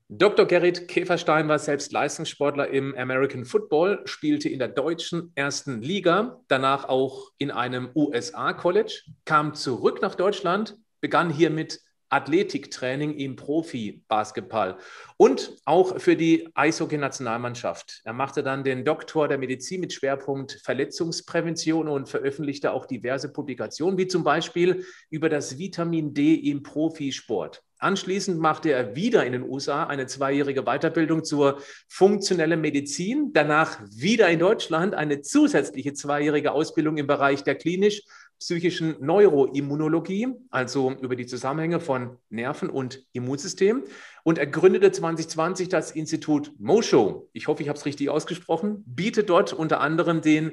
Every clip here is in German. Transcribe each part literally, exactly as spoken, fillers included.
Doktor Gerrit Käferstein war selbst Leistungssportler im American Football, spielte in der deutschen ersten Liga, danach auch in einem U S A-College, kam zurück nach Deutschland, begann hier mit Athletiktraining im Profi-Basketball und auch für die Eishockey-Nationalmannschaft. Er machte dann den Doktor der Medizin mit Schwerpunkt Verletzungsprävention und veröffentlichte auch diverse Publikationen, wie zum Beispiel über das Vitamin D im Profisport. Anschließend machte er wieder in den U S A eine zweijährige Weiterbildung zur funktionellen Medizin, danach wieder in Deutschland eine zusätzliche zweijährige Ausbildung im Bereich der klinisch-psychischen Neuroimmunologie, also über die Zusammenhänge von Nerven und Immunsystem. Und er gründete zwanzig zwanzig das Institut Moshow. Ich hoffe, ich habe es richtig ausgesprochen. Bietet dort unter anderem den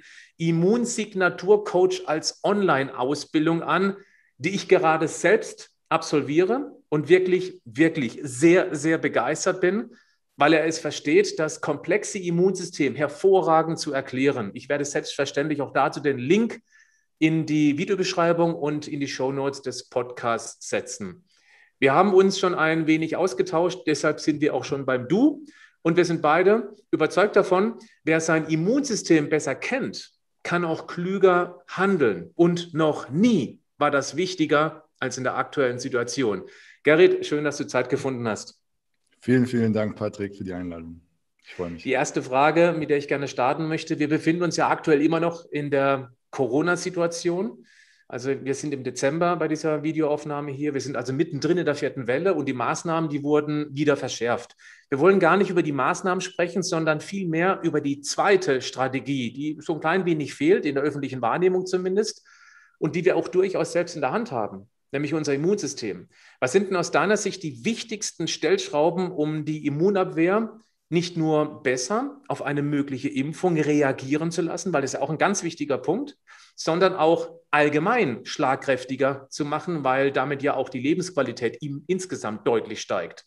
Immunsignaturcoach als Online-Ausbildung an, die ich gerade selbst absolviere und wirklich, wirklich sehr, sehr begeistert bin, weil er es versteht, das komplexe Immunsystem hervorragend zu erklären. Ich werde selbstverständlich auch dazu den Link in die Videobeschreibung und in die Shownotes des Podcasts setzen. Wir haben uns schon ein wenig ausgetauscht, deshalb sind wir auch schon beim Du und wir sind beide überzeugt davon, wer sein Immunsystem besser kennt, kann auch klüger handeln und noch nie war das wichtiger als in der aktuellen Situation. Gerrit, schön, dass du Zeit gefunden hast. Vielen, vielen Dank, Patrick, für die Einladung. Ich freue mich. Die erste Frage, mit der ich gerne starten möchte. Wir befinden uns ja aktuell immer noch in der Corona-Situation. Also wir sind im Dezember bei dieser Videoaufnahme hier. Wir sind also mittendrin in der vierten Welle und die Maßnahmen, die wurden wieder verschärft. Wir wollen gar nicht über die Maßnahmen sprechen, sondern vielmehr über die zweite Strategie, die so ein klein wenig fehlt, in der öffentlichen Wahrnehmung zumindest, und die wir auch durchaus selbst in der Hand haben, nämlich unser Immunsystem. Was sind denn aus deiner Sicht die wichtigsten Stellschrauben, um die Immunabwehr nicht nur besser auf eine mögliche Impfung reagieren zu lassen, weil das ist ja auch ein ganz wichtiger Punkt, sondern auch allgemein schlagkräftiger zu machen, weil damit ja auch die Lebensqualität insgesamt deutlich steigt?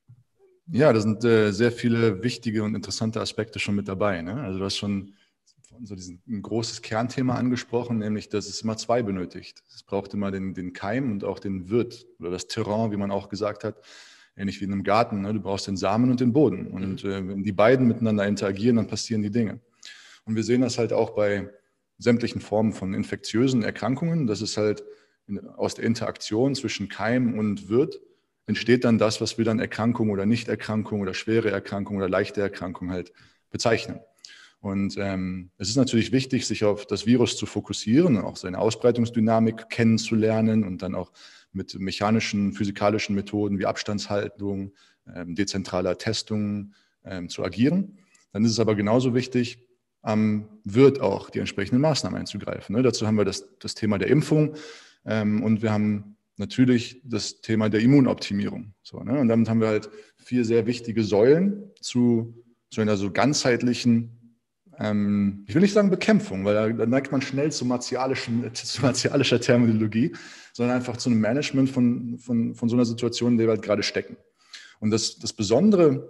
Ja, da sind äh, sehr viele wichtige und interessante Aspekte schon mit dabei, ne? Also du hast schon so diesen, ein großes Kernthema angesprochen, nämlich, dass es immer zwei benötigt. Es braucht immer den, den Keim und auch den Wirt oder das Terrain, wie man auch gesagt hat, ähnlich wie in einem Garten. Ne? Du brauchst den Samen und den Boden. Und äh, wenn die beiden miteinander interagieren, dann passieren die Dinge. Und wir sehen das halt auch bei sämtlichen Formen von infektiösen Erkrankungen. Das ist halt in, aus der Interaktion zwischen Keim und Wirt entsteht dann das, was wir dann Erkrankung oder Nichterkrankung oder schwere Erkrankung oder leichte Erkrankung halt bezeichnen. Und ähm, es ist natürlich wichtig, sich auf das Virus zu fokussieren, auch seine Ausbreitungsdynamik kennenzulernen und dann auch mit mechanischen, physikalischen Methoden wie Abstandshaltung, ähm, dezentraler Testung ähm, zu agieren. Dann ist es aber genauso wichtig, am Wirt auch die entsprechenden Maßnahmen einzugreifen. Ne? Dazu haben wir das, das Thema der Impfung ähm, und wir haben natürlich das Thema der Immunoptimierung. So, ne? Und damit haben wir halt vier sehr wichtige Säulen zu, zu einer so ganzheitlichen, ähm, ich will nicht sagen Bekämpfung, weil da, da neigt man schnell zu, martialischen, zu martialischer Terminologie, sondern einfach zu einem Management von, von, von so einer Situation, in der wir halt gerade stecken. Und das, das Besondere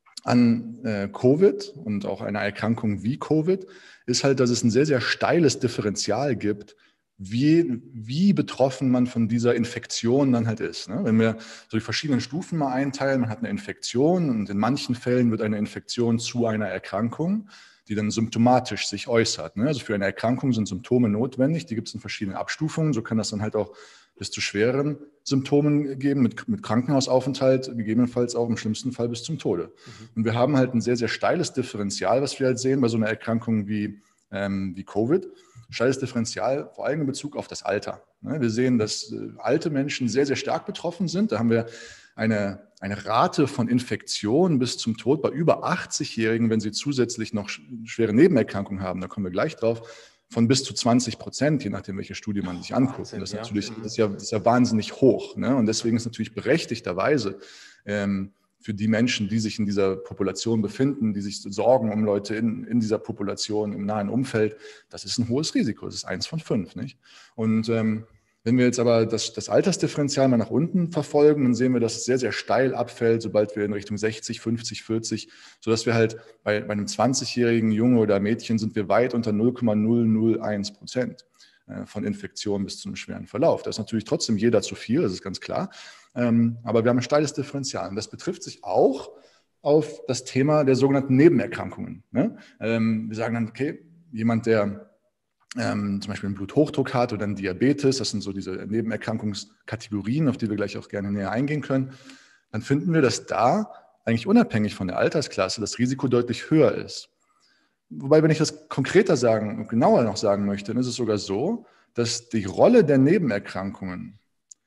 an äh, Covid und auch einer Erkrankung wie Covid ist halt, dass es ein sehr, sehr steiles Differential gibt, wie, wie betroffen man von dieser Infektion dann halt ist. Ne? Wenn wir so die verschiedenen Stufen mal einteilen, man hat eine Infektion und in manchen Fällen wird eine Infektion zu einer Erkrankung, die dann symptomatisch sich äußert. Ne? Also für eine Erkrankung sind Symptome notwendig, die gibt es in verschiedenen Abstufungen, so kann das dann halt auch bis zu schwereren Symptomen geben, mit, mit Krankenhausaufenthalt, gegebenenfalls auch im schlimmsten Fall bis zum Tode. Mhm. Und wir haben halt ein sehr, sehr steiles Differential, was wir halt sehen bei so einer Erkrankung wie, ähm, wie Covid. Steiles Differential, vor allem in Bezug auf das Alter. Wir sehen, dass alte Menschen sehr, sehr stark betroffen sind. Da haben wir eine, eine Rate von Infektionen bis zum Tod bei über achtzig-Jährigen, wenn sie zusätzlich noch schwere Nebenerkrankungen haben, da kommen wir gleich drauf, von bis zu zwanzig Prozent, je nachdem, welche Studie man sich anguckt. Wahnsinn, das, ist natürlich, das, ist ja, das ist ja wahnsinnig hoch. Ne? Und deswegen ist natürlich berechtigterweise ähm, für die Menschen, die sich in dieser Population befinden, die sich sorgen um Leute in, in dieser Population, im nahen Umfeld, das ist ein hohes Risiko. Das ist eins von fünf. Nicht? Und ähm, wenn wir jetzt aber das, das Altersdifferenzial mal nach unten verfolgen, dann sehen wir, dass es sehr, sehr steil abfällt, sobald wir in Richtung sechzig, fünfzig, vierzig, sodass wir halt bei, bei einem zwanzigjährigen Junge oder Mädchen sind wir weit unter null Komma null null eins Prozent von Infektion bis zu einem schweren Verlauf. Da ist natürlich trotzdem jeder zu viel, das ist ganz klar. Ähm, aber wir haben ein steiles Differential. Und das betrifft sich auch auf das Thema der sogenannten Nebenerkrankungen. Ne? Ähm, wir sagen dann, okay, jemand, der ähm, zum Beispiel einen Bluthochdruck hat oder einen Diabetes, das sind so diese Nebenerkrankungskategorien, auf die wir gleich auch gerne näher eingehen können, dann finden wir, dass da eigentlich unabhängig von der Altersklasse das Risiko deutlich höher ist. Wobei, wenn ich das konkreter sagen und genauer noch sagen möchte, dann ist es sogar so, dass die Rolle der Nebenerkrankungen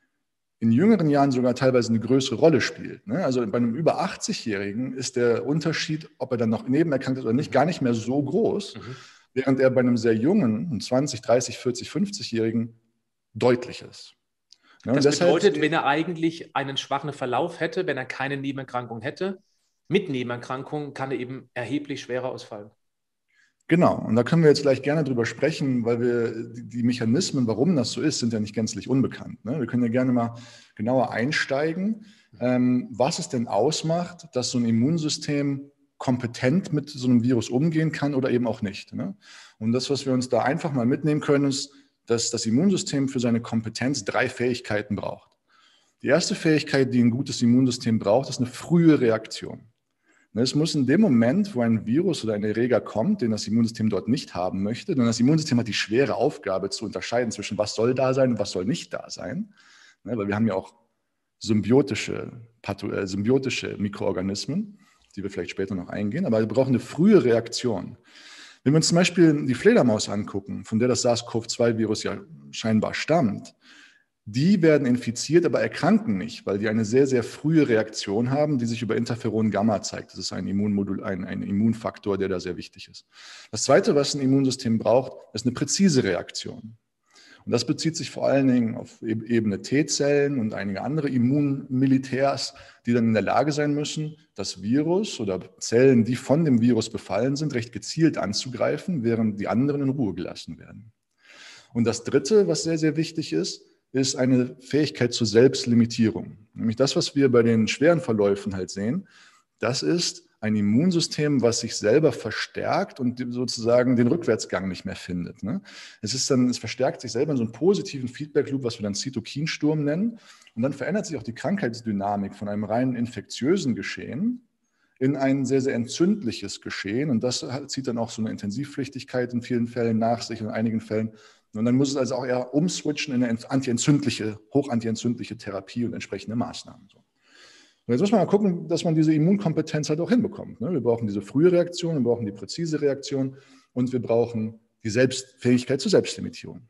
in jüngeren Jahren sogar teilweise eine größere Rolle spielt. Also bei einem über achtzig-Jährigen ist der Unterschied, ob er dann noch nebenerkrankt ist oder nicht, gar nicht mehr so groß, mhm. während er bei einem sehr jungen, zwanzig, dreißig, vierzig, fünfzig-Jährigen deutlich ist. Ja, das bedeutet, wenn er eigentlich einen schwachen Verlauf hätte, wenn er keine Nebenerkrankung hätte, mit Nebenerkrankungen kann er eben erheblich schwerer ausfallen. Genau, und da können wir jetzt gleich gerne drüber sprechen, weil wir die, die Mechanismen, warum das so ist, sind ja nicht gänzlich unbekannt. Ne? Wir können ja gerne mal genauer einsteigen, ähm, was es denn ausmacht, dass so ein Immunsystem kompetent mit so einem Virus umgehen kann oder eben auch nicht. Ne? Und das, was wir uns da einfach mal mitnehmen können, ist, dass das Immunsystem für seine Kompetenz drei Fähigkeiten braucht. Die erste Fähigkeit, die ein gutes Immunsystem braucht, ist eine frühe Reaktion. Es muss in dem Moment, wo ein Virus oder ein Erreger kommt, den das Immunsystem dort nicht haben möchte, denn das Immunsystem hat die schwere Aufgabe zu unterscheiden zwischen was soll da sein und was soll nicht da sein, weil wir haben ja auch symbiotische, äh, symbiotische Mikroorganismen, die wir vielleicht später noch eingehen, aber wir brauchen eine frühe Reaktion. Wenn wir uns zum Beispiel die Fledermaus angucken, von der das SARS-CoV zwei Virus ja scheinbar stammt, die werden infiziert, aber erkranken nicht, weil die eine sehr, sehr frühe Reaktion haben, die sich über Interferon-Gamma zeigt. Das ist ein Immunmodul, ein, ein Immunfaktor, der da sehr wichtig ist. Das Zweite, was ein Immunsystem braucht, ist eine präzise Reaktion. Und das bezieht sich vor allen Dingen auf Ebene T-Zellen und einige andere Immunmilitärs, die dann in der Lage sein müssen, das Virus oder Zellen, die von dem Virus befallen sind, recht gezielt anzugreifen, während die anderen in Ruhe gelassen werden. Und das Dritte, was sehr, sehr wichtig ist, ist eine Fähigkeit zur Selbstlimitierung. Nämlich das, was wir bei den schweren Verläufen halt sehen, das ist ein Immunsystem, was sich selber verstärkt und sozusagen den Rückwärtsgang nicht mehr findet. Ne? Es ist dann, es verstärkt sich selber in so einem positiven Feedback-Loop, was wir dann Zytokinsturm nennen. Und dann verändert sich auch die Krankheitsdynamik von einem rein infektiösen Geschehen in ein sehr, sehr entzündliches Geschehen. Und das zieht dann auch so eine Intensivpflichtigkeit in vielen Fällen nach sich, in einigen Fällen. Und dann muss es also auch eher umswitchen in eine antientzündliche, hochantientzündliche Therapie und entsprechende Maßnahmen. Und jetzt muss man mal gucken, dass man diese Immunkompetenz halt auch hinbekommt. Wir brauchen diese frühe Reaktion, wir brauchen die präzise Reaktion und wir brauchen die Selbstfähigkeit zur Selbstlimitierung.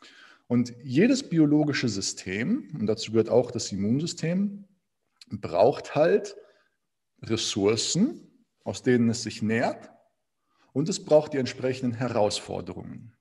Und jedes biologische System, und dazu gehört auch das Immunsystem, braucht halt Ressourcen, aus denen es sich nährt, und es braucht die entsprechenden Herausforderungen.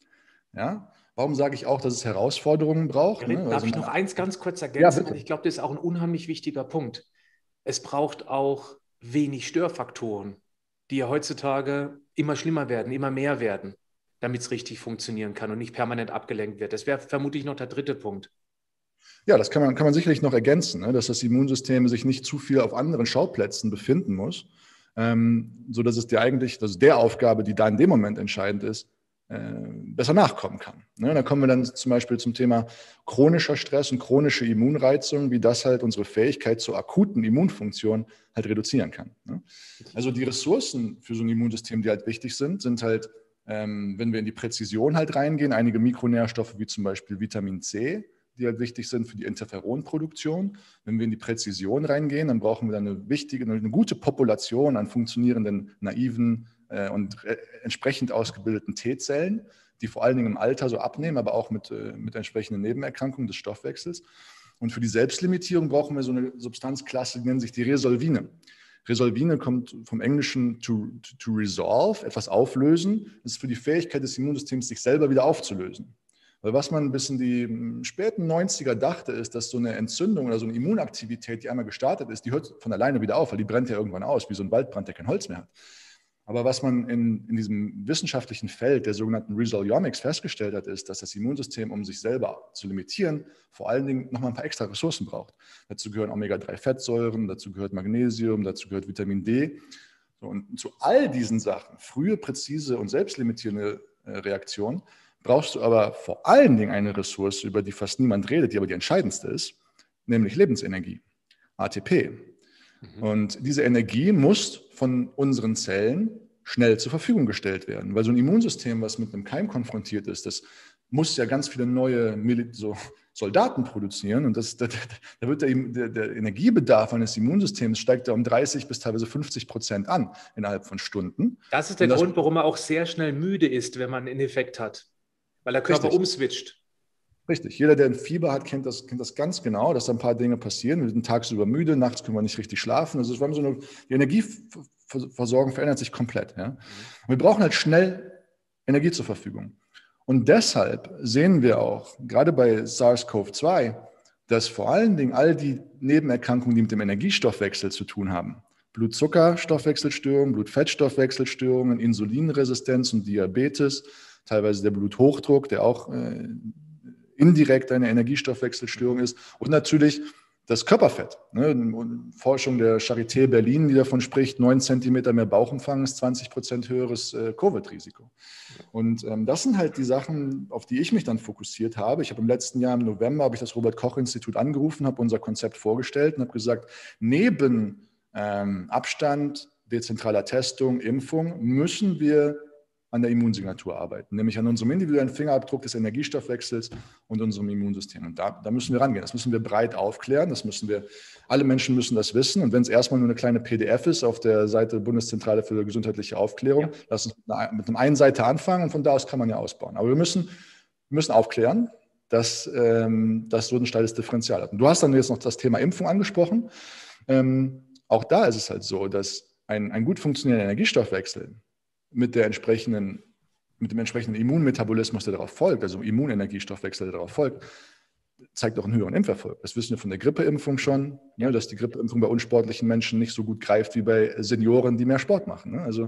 Ja? Warum sage ich auch, dass es Herausforderungen braucht? Ja, darf also, ich noch eins ganz kurz ergänzen? Ja, ich glaube, das ist auch ein unheimlich wichtiger Punkt. Es braucht auch wenig Störfaktoren, die ja heutzutage immer schlimmer werden, immer mehr werden, damit es richtig funktionieren kann und nicht permanent abgelenkt wird. Das wäre vermutlich noch der dritte Punkt. Ja, das kann man, kann man sicherlich noch ergänzen, ne? Dass das Immunsystem sich nicht zu viel auf anderen Schauplätzen befinden muss, ähm, sodass es dir eigentlich, dass der Aufgabe, die da in dem Moment entscheidend ist, besser nachkommen kann. Da kommen wir dann zum Beispiel zum Thema chronischer Stress und chronische Immunreizung, wie das halt unsere Fähigkeit zur akuten Immunfunktion halt reduzieren kann. Also die Ressourcen für so ein Immunsystem, die halt wichtig sind, sind halt, wenn wir in die Präzision halt reingehen, einige Mikronährstoffe wie zum Beispiel Vitamin C, die halt wichtig sind für die Interferonproduktion. Wenn wir in die Präzision reingehen, dann brauchen wir dann eine wichtige, eine gute Population an funktionierenden, naiven und entsprechend ausgebildeten T-Zellen, die vor allen Dingen im Alter so abnehmen, aber auch mit, mit entsprechenden Nebenerkrankungen des Stoffwechsels. Und für die Selbstlimitierung brauchen wir so eine Substanzklasse, die nennt sich die Resolvine. Resolvine kommt vom Englischen to, to, to resolve, etwas auflösen. Das ist für die Fähigkeit des Immunsystems, sich selber wieder aufzulösen. Weil was man bis in die späten neunziger dachte, ist, dass so eine Entzündung oder so eine Immunaktivität, die einmal gestartet ist, die hört von alleine wieder auf, weil die brennt ja irgendwann aus, wie so ein Waldbrand, der kein Holz mehr hat. Aber was man in, in diesem wissenschaftlichen Feld der sogenannten Resolviomics festgestellt hat, ist, dass das Immunsystem, um sich selber zu limitieren, vor allen Dingen nochmal ein paar extra Ressourcen braucht. Dazu gehören Omega drei Fettsäuren, dazu gehört Magnesium, dazu gehört Vitamin D. So, und zu all diesen Sachen, frühe, präzise und selbstlimitierende äh, Reaktionen, brauchst du aber vor allen Dingen eine Ressource, über die fast niemand redet, die aber die entscheidendste ist, nämlich Lebensenergie, A T P. Mhm. Und diese Energie muss von unseren Zellen schnell zur Verfügung gestellt werden, weil so ein Immunsystem, was mit einem Keim konfrontiert ist, das muss ja ganz viele neue Mil- so Soldaten produzieren und das, da, da wird der, der, der Energiebedarf eines Immunsystems steigt da um dreißig bis teilweise fünfzig Prozent an innerhalb von Stunden. Das ist der das, Grund, warum man auch sehr schnell müde ist, wenn man einen Effekt hat, weil der Körper richtig. umswitcht. Richtig. Jeder, der ein Fieber hat, kennt das, kennt das ganz genau, dass da ein paar Dinge passieren. Wir sind tagsüber müde, nachts können wir nicht richtig schlafen. Also wir haben so eine, die Energieversorgung verändert sich komplett. Ja? Und wir brauchen halt schnell Energie zur Verfügung. Und deshalb sehen wir auch, gerade bei SARS-C o V zwei, dass vor allen Dingen all die Nebenerkrankungen, die mit dem Energiestoffwechsel zu tun haben, Blutzuckerstoffwechselstörungen, Blutfettstoffwechselstörungen, Insulinresistenz und Diabetes, teilweise der Bluthochdruck, der auch äh, indirekt eine Energiestoffwechselstörung ist und natürlich das Körperfett. Ne? Forschung der Charité Berlin, die davon spricht, neun Zentimeter mehr Bauchumfang ist zwanzig Prozent höheres äh, Covid-Risiko. Und ähm, das sind halt die Sachen, auf die ich mich dann fokussiert habe. Ich habe im letzten Jahr im November habe ich das Robert-Koch-Institut angerufen, habe unser Konzept vorgestellt und habe gesagt, neben ähm, Abstand, dezentraler Testung, Impfung müssen wir an der Immunsignatur arbeiten, nämlich an unserem individuellen Fingerabdruck des Energiestoffwechsels und unserem Immunsystem. Und da, da müssen wir rangehen. Das müssen wir breit aufklären. Das müssen wir, alle Menschen müssen das wissen. Und wenn es erstmal nur eine kleine P D F ist auf der Seite Bundeszentrale für gesundheitliche Aufklärung, ja. Lass uns mit einer, mit einer einen Seite anfangen und von da aus kann man ja ausbauen. Aber wir müssen, wir müssen aufklären, dass ähm, das so ein steiles Differential hat. Und du hast dann jetzt noch das Thema Impfung angesprochen. Ähm, auch da ist es halt so, dass ein, ein gut funktionierender Energiestoffwechsel mit der entsprechenden, mit dem entsprechenden Immunmetabolismus, der darauf folgt, also Immunenergiestoffwechsel, der darauf folgt, zeigt auch einen höheren Impferfolg. Das wissen wir von der Grippeimpfung schon, ja. Ne, dass die Grippeimpfung bei unsportlichen Menschen nicht so gut greift wie bei Senioren, die mehr Sport machen. Ne? Also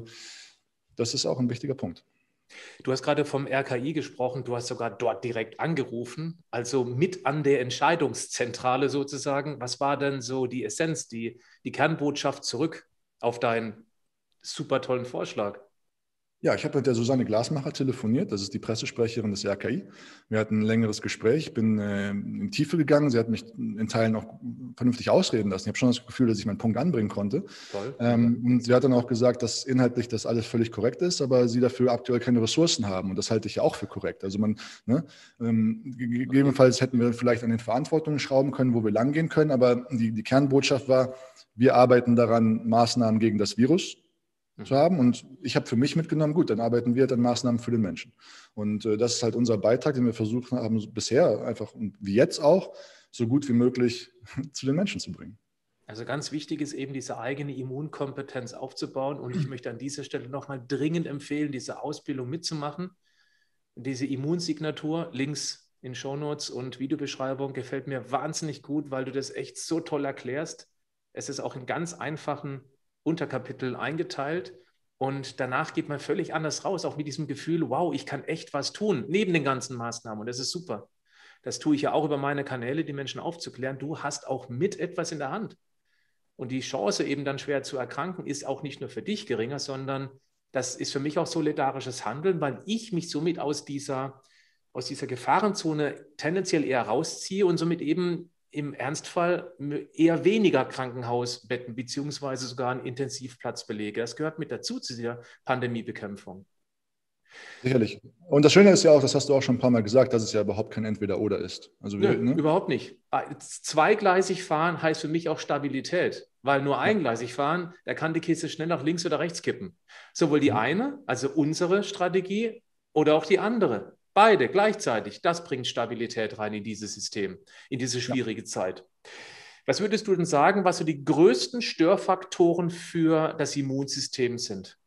das ist auch ein wichtiger Punkt. Du hast gerade vom R K I gesprochen, du hast sogar dort direkt angerufen, also mit an der Entscheidungszentrale sozusagen. Was war denn so die Essenz, die, die Kernbotschaft zurück auf deinen super tollen Vorschlag? Ja, ich habe mit der Susanne Glasmacher telefoniert, das ist die Pressesprecherin des R K I. Wir hatten ein längeres Gespräch, ich bin äh, in die Tiefe gegangen, sie hat mich in Teilen auch vernünftig ausreden lassen. Ich habe schon das Gefühl, dass ich meinen Punkt anbringen konnte. Toll. Ähm, und sie hat dann auch gesagt, dass inhaltlich das alles völlig korrekt ist, aber sie dafür aktuell keine Ressourcen haben. Und das halte ich ja auch für korrekt. Also man, ne, ähm, gegebenenfalls hätten wir vielleicht an den Verantwortungen schrauben können, wo wir langgehen können, aber die, die Kernbotschaft war, wir arbeiten daran, Maßnahmen gegen das Virus zu haben. Und ich habe für mich mitgenommen, gut, dann arbeiten wir an Maßnahmen für den Menschen. Und äh, das ist halt unser Beitrag, den wir versucht haben, bisher einfach und wie jetzt auch, so gut wie möglich zu den Menschen zu bringen. Also ganz wichtig ist eben diese eigene Immunkompetenz aufzubauen. Und ich möchte an dieser Stelle nochmal dringend empfehlen, diese Ausbildung mitzumachen. Diese Immunsignatur, Links in Shownotes und Videobeschreibung, gefällt mir wahnsinnig gut, weil du das echt so toll erklärst. Es ist auch in ganz einfachen Unterkapitel eingeteilt und danach geht man völlig anders raus, auch mit diesem Gefühl, wow, ich kann echt was tun, neben den ganzen Maßnahmen und das ist super. Das tue ich ja auch über meine Kanäle, die Menschen aufzuklären. Du hast auch mit etwas in der Hand und die Chance eben dann schwer zu erkranken ist auch nicht nur für dich geringer, sondern das ist für mich auch solidarisches Handeln, weil ich mich somit aus dieser, aus dieser Gefahrenzone tendenziell eher rausziehe und somit eben im Ernstfall eher weniger Krankenhausbetten beziehungsweise sogar einen Intensivplatz belege. Das gehört mit dazu zu dieser Pandemiebekämpfung. Sicherlich. Und das Schöne ist ja auch, das hast du auch schon ein paar Mal gesagt, dass es ja überhaupt kein Entweder-Oder ist. Also wir, Nö, ne? Überhaupt nicht. Zweigleisig fahren heißt für mich auch Stabilität, weil nur eingleisig fahren, da kann die Kiste schnell nach links oder rechts kippen. Sowohl die eine, also unsere Strategie, oder auch die andere. Beide gleichzeitig, das bringt Stabilität rein in dieses System, in diese schwierige ja. Zeit. Was würdest du denn sagen, was so die größten Störfaktoren für das Immunsystem sind?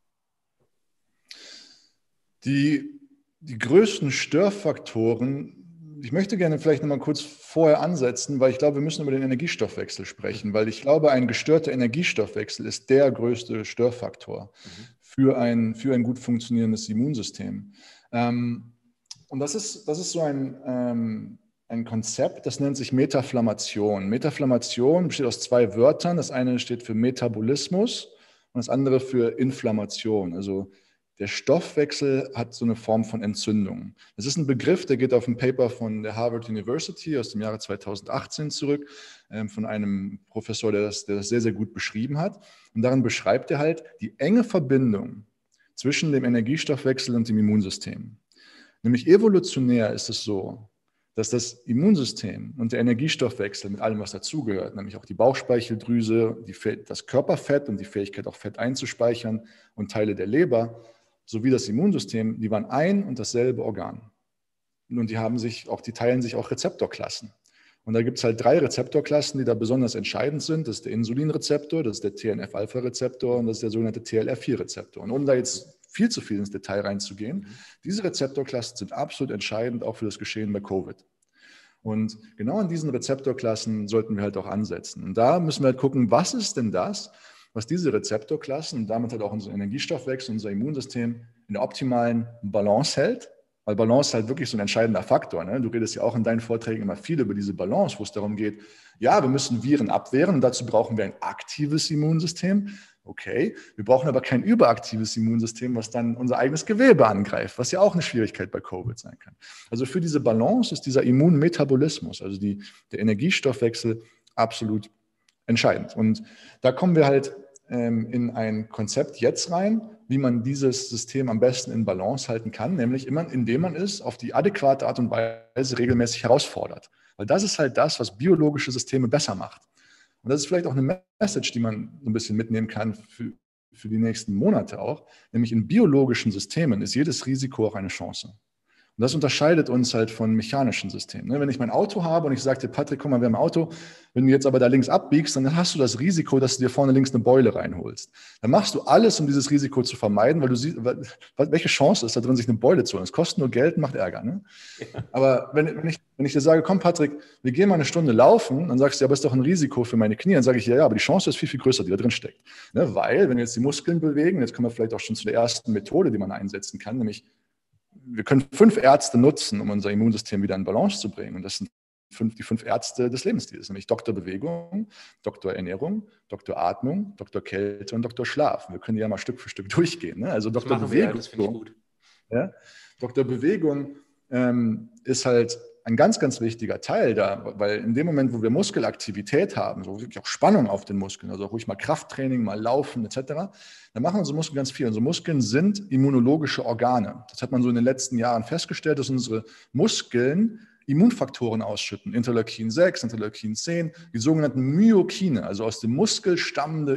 Die, die größten Störfaktoren, ich möchte gerne vielleicht noch mal kurz vorher ansetzen, weil ich glaube, wir müssen über den Energiestoffwechsel sprechen, weil ich glaube, ein gestörter Energiestoffwechsel ist der größte Störfaktor mhm. für, ein, für ein gut funktionierendes Immunsystem. Ähm, Und das ist, das ist so ein, ähm, ein Konzept, das nennt sich Metaflammation. Metaflammation besteht aus zwei Wörtern. Das eine steht für Metabolismus und das andere für Inflammation. Also der Stoffwechsel hat so eine Form von Entzündung. Das ist ein Begriff, der geht auf ein Paper von der Harvard University aus dem Jahre zweitausendachtzehn zurück, ähm, von einem Professor, der das, der das sehr, sehr gut beschrieben hat. Und darin beschreibt er halt die enge Verbindung zwischen dem Energiestoffwechsel und dem Immunsystem. Nämlich evolutionär ist es so, dass das Immunsystem und der Energiestoffwechsel mit allem, was dazugehört, nämlich auch die Bauchspeicheldrüse, die, das Körperfett und die Fähigkeit, auch Fett einzuspeichern und Teile der Leber, sowie das Immunsystem, die waren ein und dasselbe Organ. Und die haben sich auch, die teilen sich auch Rezeptorklassen. Und da gibt es halt drei Rezeptorklassen, die da besonders entscheidend sind. Das ist der Insulinrezeptor, das ist der T N F-Alpha-Rezeptor und das ist der sogenannte T L R vier Rezeptor. Und um da jetzt viel zu viel ins Detail reinzugehen, diese Rezeptorklassen sind absolut entscheidend auch für das Geschehen bei Covid. Und genau an diesen Rezeptorklassen sollten wir halt auch ansetzen. Und da müssen wir halt gucken, was ist denn das, was diese Rezeptorklassen und damit halt auch unser Energiestoffwechsel, unser Immunsystem in der optimalen Balance hält. Weil Balance ist halt wirklich so ein entscheidender Faktor. Ne? Du redest ja auch in deinen Vorträgen immer viel über diese Balance, wo es darum geht, ja, wir müssen Viren abwehren und dazu brauchen wir ein aktives Immunsystem. Okay, wir brauchen aber kein überaktives Immunsystem, was dann unser eigenes Gewebe angreift, was ja auch eine Schwierigkeit bei Covid sein kann. Also für diese Balance ist dieser Immunmetabolismus, also die, der Energiestoffwechsel, absolut entscheidend. Und da kommen wir halt ähm, in ein Konzept jetzt rein, wie man dieses System am besten in Balance halten kann, nämlich immer, indem man es auf die adäquate Art und Weise regelmäßig herausfordert. Weil das ist halt das, was biologische Systeme besser macht. Und das ist vielleicht auch eine Message, die man so ein bisschen mitnehmen kann für, für die nächsten Monate auch. Nämlich in biologischen Systemen ist jedes Risiko auch eine Chance. Und das unterscheidet uns halt von mechanischen Systemen. Wenn ich mein Auto habe und ich sage dir, Patrick, guck mal, wir haben ein Auto, wenn du jetzt aber da links abbiegst, dann hast du das Risiko, dass du dir vorne links eine Beule reinholst. Dann machst du alles, um dieses Risiko zu vermeiden, weil du siehst, welche Chance ist da drin, sich eine Beule zu holen. Es kostet nur Geld und macht Ärger. Ne? Ja. Aber wenn, wenn, ich, wenn ich dir sage, komm Patrick, wir gehen mal eine Stunde laufen, dann sagst du, ja, aber ist doch ein Risiko für meine Knie. Dann sage ich, ja, ja, aber die Chance ist viel, viel größer, die da drin steckt. Ne? Weil, wenn wir jetzt die Muskeln bewegen, jetzt kommen wir vielleicht auch schon zu der ersten Methode, die man einsetzen kann, nämlich wir können fünf Ärzte nutzen, um unser Immunsystem wieder in Balance zu bringen. Und das sind fünf, die fünf Ärzte des Lebensstils, nämlich Doktor Bewegung, Doktor Ernährung, Doktor Atmung, Doktor Kälte und Doktor Schlaf. Wir können die ja mal Stück für Stück durchgehen. Ne? Also Doktor Bewegung. Wir, das finde ich gut. Ja? Doktor Bewegung ähm, ist halt ein ganz, ganz wichtiger Teil da, weil in dem Moment, wo wir Muskelaktivität haben, so wirklich auch Spannung auf den Muskeln, also auch ruhig mal Krafttraining, mal Laufen et cetera, dann machen unsere Muskeln ganz viel. Unsere Muskeln sind immunologische Organe. Das hat man so in den letzten Jahren festgestellt, dass unsere Muskeln Immunfaktoren ausschütten, Interleukin sechs, Interleukin zehn, die sogenannten Myokine, also aus dem Muskel stammende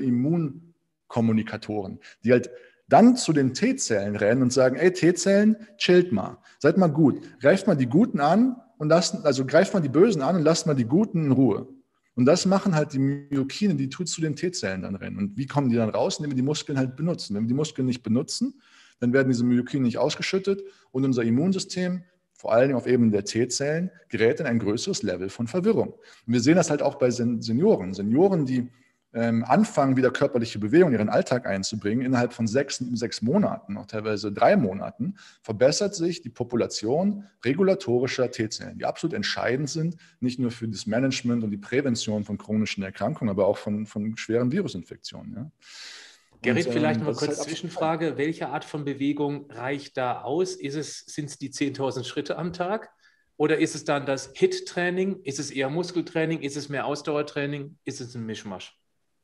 Immunkommunikatoren, die halt dann zu den T-Zellen rennen und sagen, ey T-Zellen, chillt mal, seid mal gut, greift mal die Guten an und lasst, also greift mal die Bösen an und lasst mal die Guten in Ruhe. Und das machen halt die Myokine, die tut zu den T-Zellen dann rennen. Und wie kommen die dann raus? Indem wir die Muskeln halt benutzen. Wenn wir die Muskeln nicht benutzen, dann werden diese Myokine nicht ausgeschüttet und unser Immunsystem, vor allem auf Ebene der T-Zellen, gerät in ein größeres Level von Verwirrung. Und wir sehen das halt auch bei Senioren. Senioren, die ähm, anfangen, wieder körperliche Bewegung in ihren Alltag einzubringen, innerhalb von sechs, sechs Monaten, auch teilweise drei Monaten, verbessert sich die Population regulatorischer T-Zellen, die absolut entscheidend sind, nicht nur für das Management und die Prävention von chronischen Erkrankungen, aber auch von, von schweren Virusinfektionen. Ja. Gerrit, und, vielleicht ähm, noch mal kurz halt Zwischenfrage. Welche Art von Bewegung reicht da aus? Ist es, sind es die zehntausend Schritte am Tag? Oder ist es dann das H I I T-Training? Ist es eher Muskeltraining? Ist es mehr Ausdauertraining? Ist es ein Mischmasch?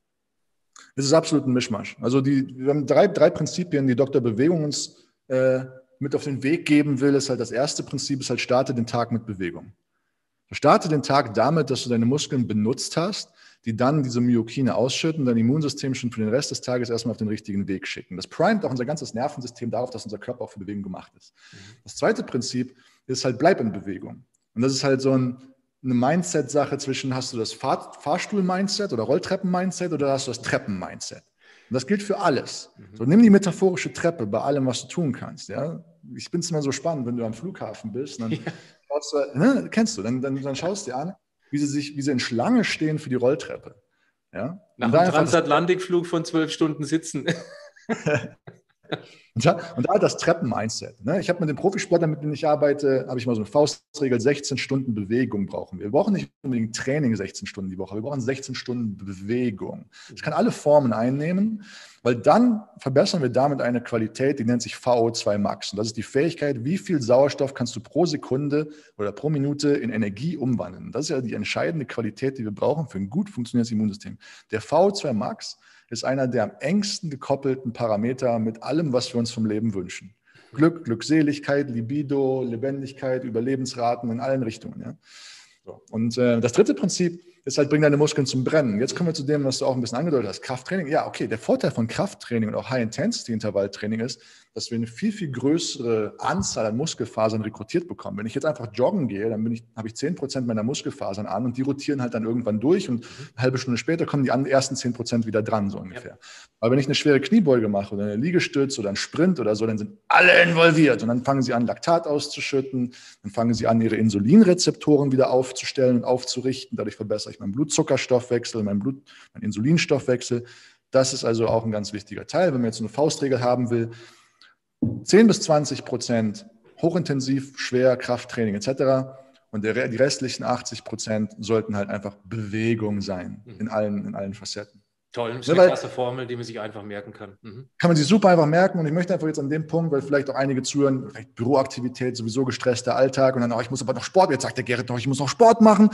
Es ist absolut ein Mischmasch. Also die, wir haben drei, drei Prinzipien, die Doktor Bewegung uns äh, mit auf den Weg geben will. Ist halt das erste Prinzip ist halt, starte den Tag mit Bewegung. Starte den Tag damit, dass du deine Muskeln benutzt hast, die dann diese Myokine ausschütten und dein Immunsystem schon für den Rest des Tages erstmal auf den richtigen Weg schicken. Das primet auch unser ganzes Nervensystem darauf, dass unser Körper auch für Bewegung gemacht ist. Mhm. Das zweite Prinzip ist halt, bleib in Bewegung. Und das ist halt so ein, eine Mindset-Sache zwischen, hast du das Fahr- Fahrstuhl-Mindset oder Rolltreppen-Mindset oder hast du das Treppen-Mindset? Und das gilt für alles. Mhm. So, nimm die metaphorische Treppe bei allem, was du tun kannst. Ja? Ich finde es immer so spannend, wenn du am Flughafen bist, dann ja. schaust du, ne, kennst du, dann, dann, dann schaust du dir an, wie sie sich, wie sie in Schlange stehen für die Rolltreppe. Ja? Nach einem Transatlantikflug von zwölf Stunden sitzen. Und da, und da das Treppen-Mindset. Ne? Ich habe mit den Profisportlern, mit denen ich arbeite, habe ich mal so eine Faustregel, sechzehn Stunden Bewegung brauchen wir. Wir brauchen nicht unbedingt Training sechzehn Stunden die Woche, wir brauchen sechzehn Stunden Bewegung. Das kann alle Formen einnehmen, weil dann verbessern wir damit eine Qualität, die nennt sich V O zwei Max. Und das ist die Fähigkeit, wie viel Sauerstoff kannst du pro Sekunde oder pro Minute in Energie umwandeln. Das ist ja die entscheidende Qualität, die wir brauchen für ein gut funktionierendes Immunsystem. Der V O zwei Max ist einer der am engsten gekoppelten Parameter mit allem, was wir uns vom Leben wünschen. Glück, Glückseligkeit, Libido, Lebendigkeit, Überlebensraten in allen Richtungen. Ja? So. Und äh, das dritte Prinzip ist halt, bring deine Muskeln zum Brennen. Jetzt kommen wir zu dem, was du auch ein bisschen angedeutet hast, Krafttraining. Ja, okay, der Vorteil von Krafttraining und auch High-Intensity-Intervalltraining ist, dass wir eine viel, viel größere Anzahl an Muskelfasern rekrutiert bekommen. Wenn ich jetzt einfach joggen gehe, dann bin ich, habe ich zehn Prozent meiner Muskelfasern an und die rotieren halt dann irgendwann durch und eine halbe Stunde später kommen die ersten zehn Prozent wieder dran, so ungefähr. Ja. Aber wenn ich eine schwere Kniebeuge mache oder eine Liegestütz oder einen Sprint oder so, dann sind alle involviert und dann fangen sie an, Laktat auszuschütten, dann fangen sie an, ihre Insulinrezeptoren wieder aufzustellen und aufzurichten. Dadurch verbessere ich meinen Blutzuckerstoffwechsel, meinen, Blut, meinen Insulinstoffwechsel. Das ist also auch ein ganz wichtiger Teil, wenn man jetzt eine Faustregel haben will. zehn bis zwanzig Prozent hochintensiv, schwer, Krafttraining et cetera. Und der, die restlichen achtzig Prozent sollten halt einfach Bewegung sein in allen, in allen Facetten. Toll, das ist eine klasse Formel, die man sich einfach merken kann. Mhm. Kann man sich super einfach merken. Und ich möchte einfach jetzt an dem Punkt, weil vielleicht auch einige zuhören, vielleicht Büroaktivität, sowieso gestresster Alltag und dann, oh, ich muss aber noch Sport, jetzt sagt der Gerrit noch, ich muss noch Sport machen.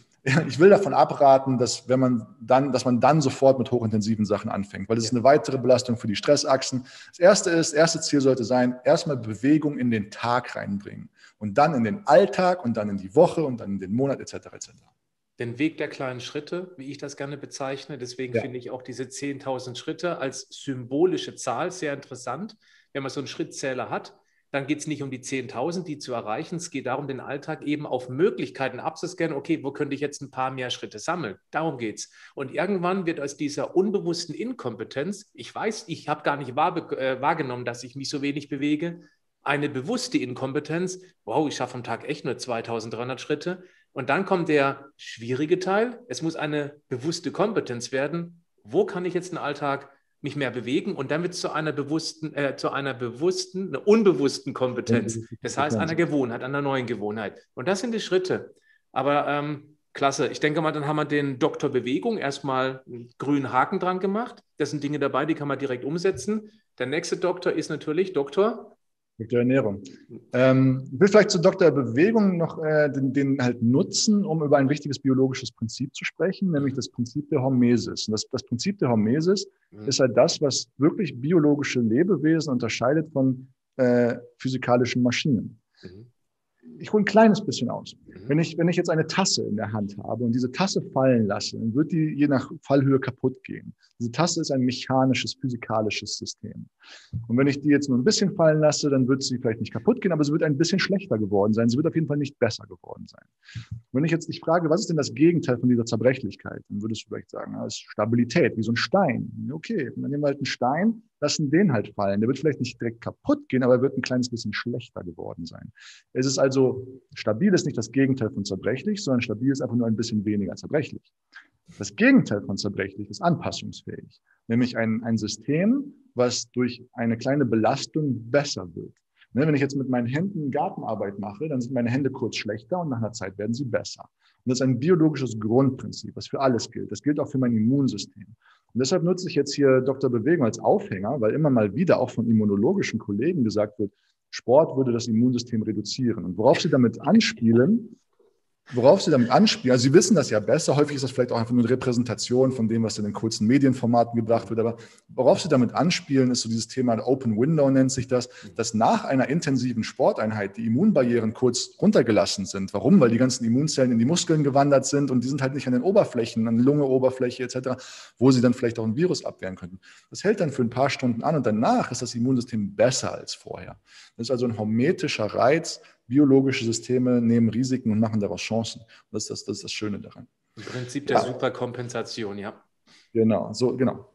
Ich will davon abraten, dass, wenn man dann, dass man dann sofort mit hochintensiven Sachen anfängt, weil das ist eine weitere Belastung für die Stressachsen. Das erste ist, das erste Ziel sollte sein, erstmal Bewegung in den Tag reinbringen und dann in den Alltag und dann in die Woche und dann in den Monat et cetera et cetera. Den Weg der kleinen Schritte, wie ich das gerne bezeichne. Deswegen ja. finde ich auch diese zehntausend Schritte als symbolische Zahl sehr interessant. Wenn man so einen Schrittzähler hat, dann geht es nicht um die zehntausend, die zu erreichen. Es geht darum, den Alltag eben auf Möglichkeiten abzuscannen. Okay, wo könnte ich jetzt ein paar mehr Schritte sammeln? Darum geht es. Und irgendwann wird aus dieser unbewussten Inkompetenz, ich weiß, ich habe gar nicht wahr, äh, wahrgenommen, dass ich mich so wenig bewege, eine bewusste Inkompetenz. Wow, ich schaffe am Tag echt nur zweitausenddreihundert Schritte. Und dann kommt der schwierige Teil. Es muss eine bewusste Kompetenz werden. Wo kann ich jetzt den Alltag mich mehr bewegen und dann wird es zu einer bewussten, äh, zu einer bewussten, einer unbewussten Kompetenz. Das heißt, einer Gewohnheit, einer neuen Gewohnheit. Und das sind die Schritte. Aber ähm, klasse. Ich denke mal, dann haben wir den Doktor Bewegung erstmal einen grünen Haken dran gemacht. Das sind Dinge dabei, die kann man direkt umsetzen. Der nächste Doktor ist natürlich Doktor Doktor Ernährung. Ähm, ich will vielleicht zu Doktor Bewegung noch äh, den, den halt nutzen, um über ein wichtiges biologisches Prinzip zu sprechen, nämlich das Prinzip der Hormesis. Und das, das Prinzip der Hormesis mhm. ist halt das, was wirklich biologische Lebewesen unterscheidet von äh, physikalischen Maschinen. Mhm. Ich hole ein kleines bisschen aus. Mhm. Wenn ich, wenn ich jetzt eine Tasse in der Hand habe und diese Tasse fallen lasse, dann wird die je nach Fallhöhe kaputt gehen. Diese Tasse ist ein mechanisches, physikalisches System. Und wenn ich die jetzt nur ein bisschen fallen lasse, dann wird sie vielleicht nicht kaputt gehen, aber sie wird ein bisschen schlechter geworden sein. Sie wird auf jeden Fall nicht besser geworden sein. Wenn ich jetzt dich frage, was ist denn das Gegenteil von dieser Zerbrechlichkeit, dann würdest du vielleicht sagen, das ist Stabilität, wie so ein Stein. Okay, dann nehmen wir halt einen Stein, lassen den halt fallen. Der wird vielleicht nicht direkt kaputt gehen, aber er wird ein kleines bisschen schlechter geworden sein. Es ist also, stabil ist nicht das Gegenteil von zerbrechlich, sondern stabil ist einfach nur ein bisschen weniger zerbrechlich. Das Gegenteil von zerbrechlich ist anpassungsfähig, nämlich ein, ein System, was durch eine kleine Belastung besser wird. Ne, wenn ich jetzt mit meinen Händen Gartenarbeit mache, dann sind meine Hände kurz schlechter und nach einer Zeit werden sie besser. Und das ist ein biologisches Grundprinzip, was für alles gilt. Das gilt auch für mein Immunsystem. Und deshalb nutze ich jetzt hier Doktor Bewegung als Aufhänger, weil immer mal wieder auch von immunologischen Kollegen gesagt wird, Sport würde das Immunsystem reduzieren. Und worauf sie damit anspielen, Worauf Sie damit anspielen, also Sie wissen das ja besser, häufig ist das vielleicht auch einfach nur eine Repräsentation von dem, was in den kurzen Medienformaten gebracht wird, aber worauf Sie damit anspielen, ist so dieses Thema Open Window nennt sich das, dass nach einer intensiven Sporteinheit die Immunbarrieren kurz runtergelassen sind. Warum? Weil die ganzen Immunzellen in die Muskeln gewandert sind und die sind halt nicht an den Oberflächen, an der Lunge-Oberfläche et cetera, wo sie dann vielleicht auch ein Virus abwehren könnten. Das hält dann für ein paar Stunden an und danach ist das Immunsystem besser als vorher. Das ist also ein hormetischer Reiz. Biologische Systeme nehmen Risiken und machen daraus Chancen. Das ist das, das, ist das Schöne daran. Im Prinzip der ja. Superkompensation, ja. Genau, so, genau.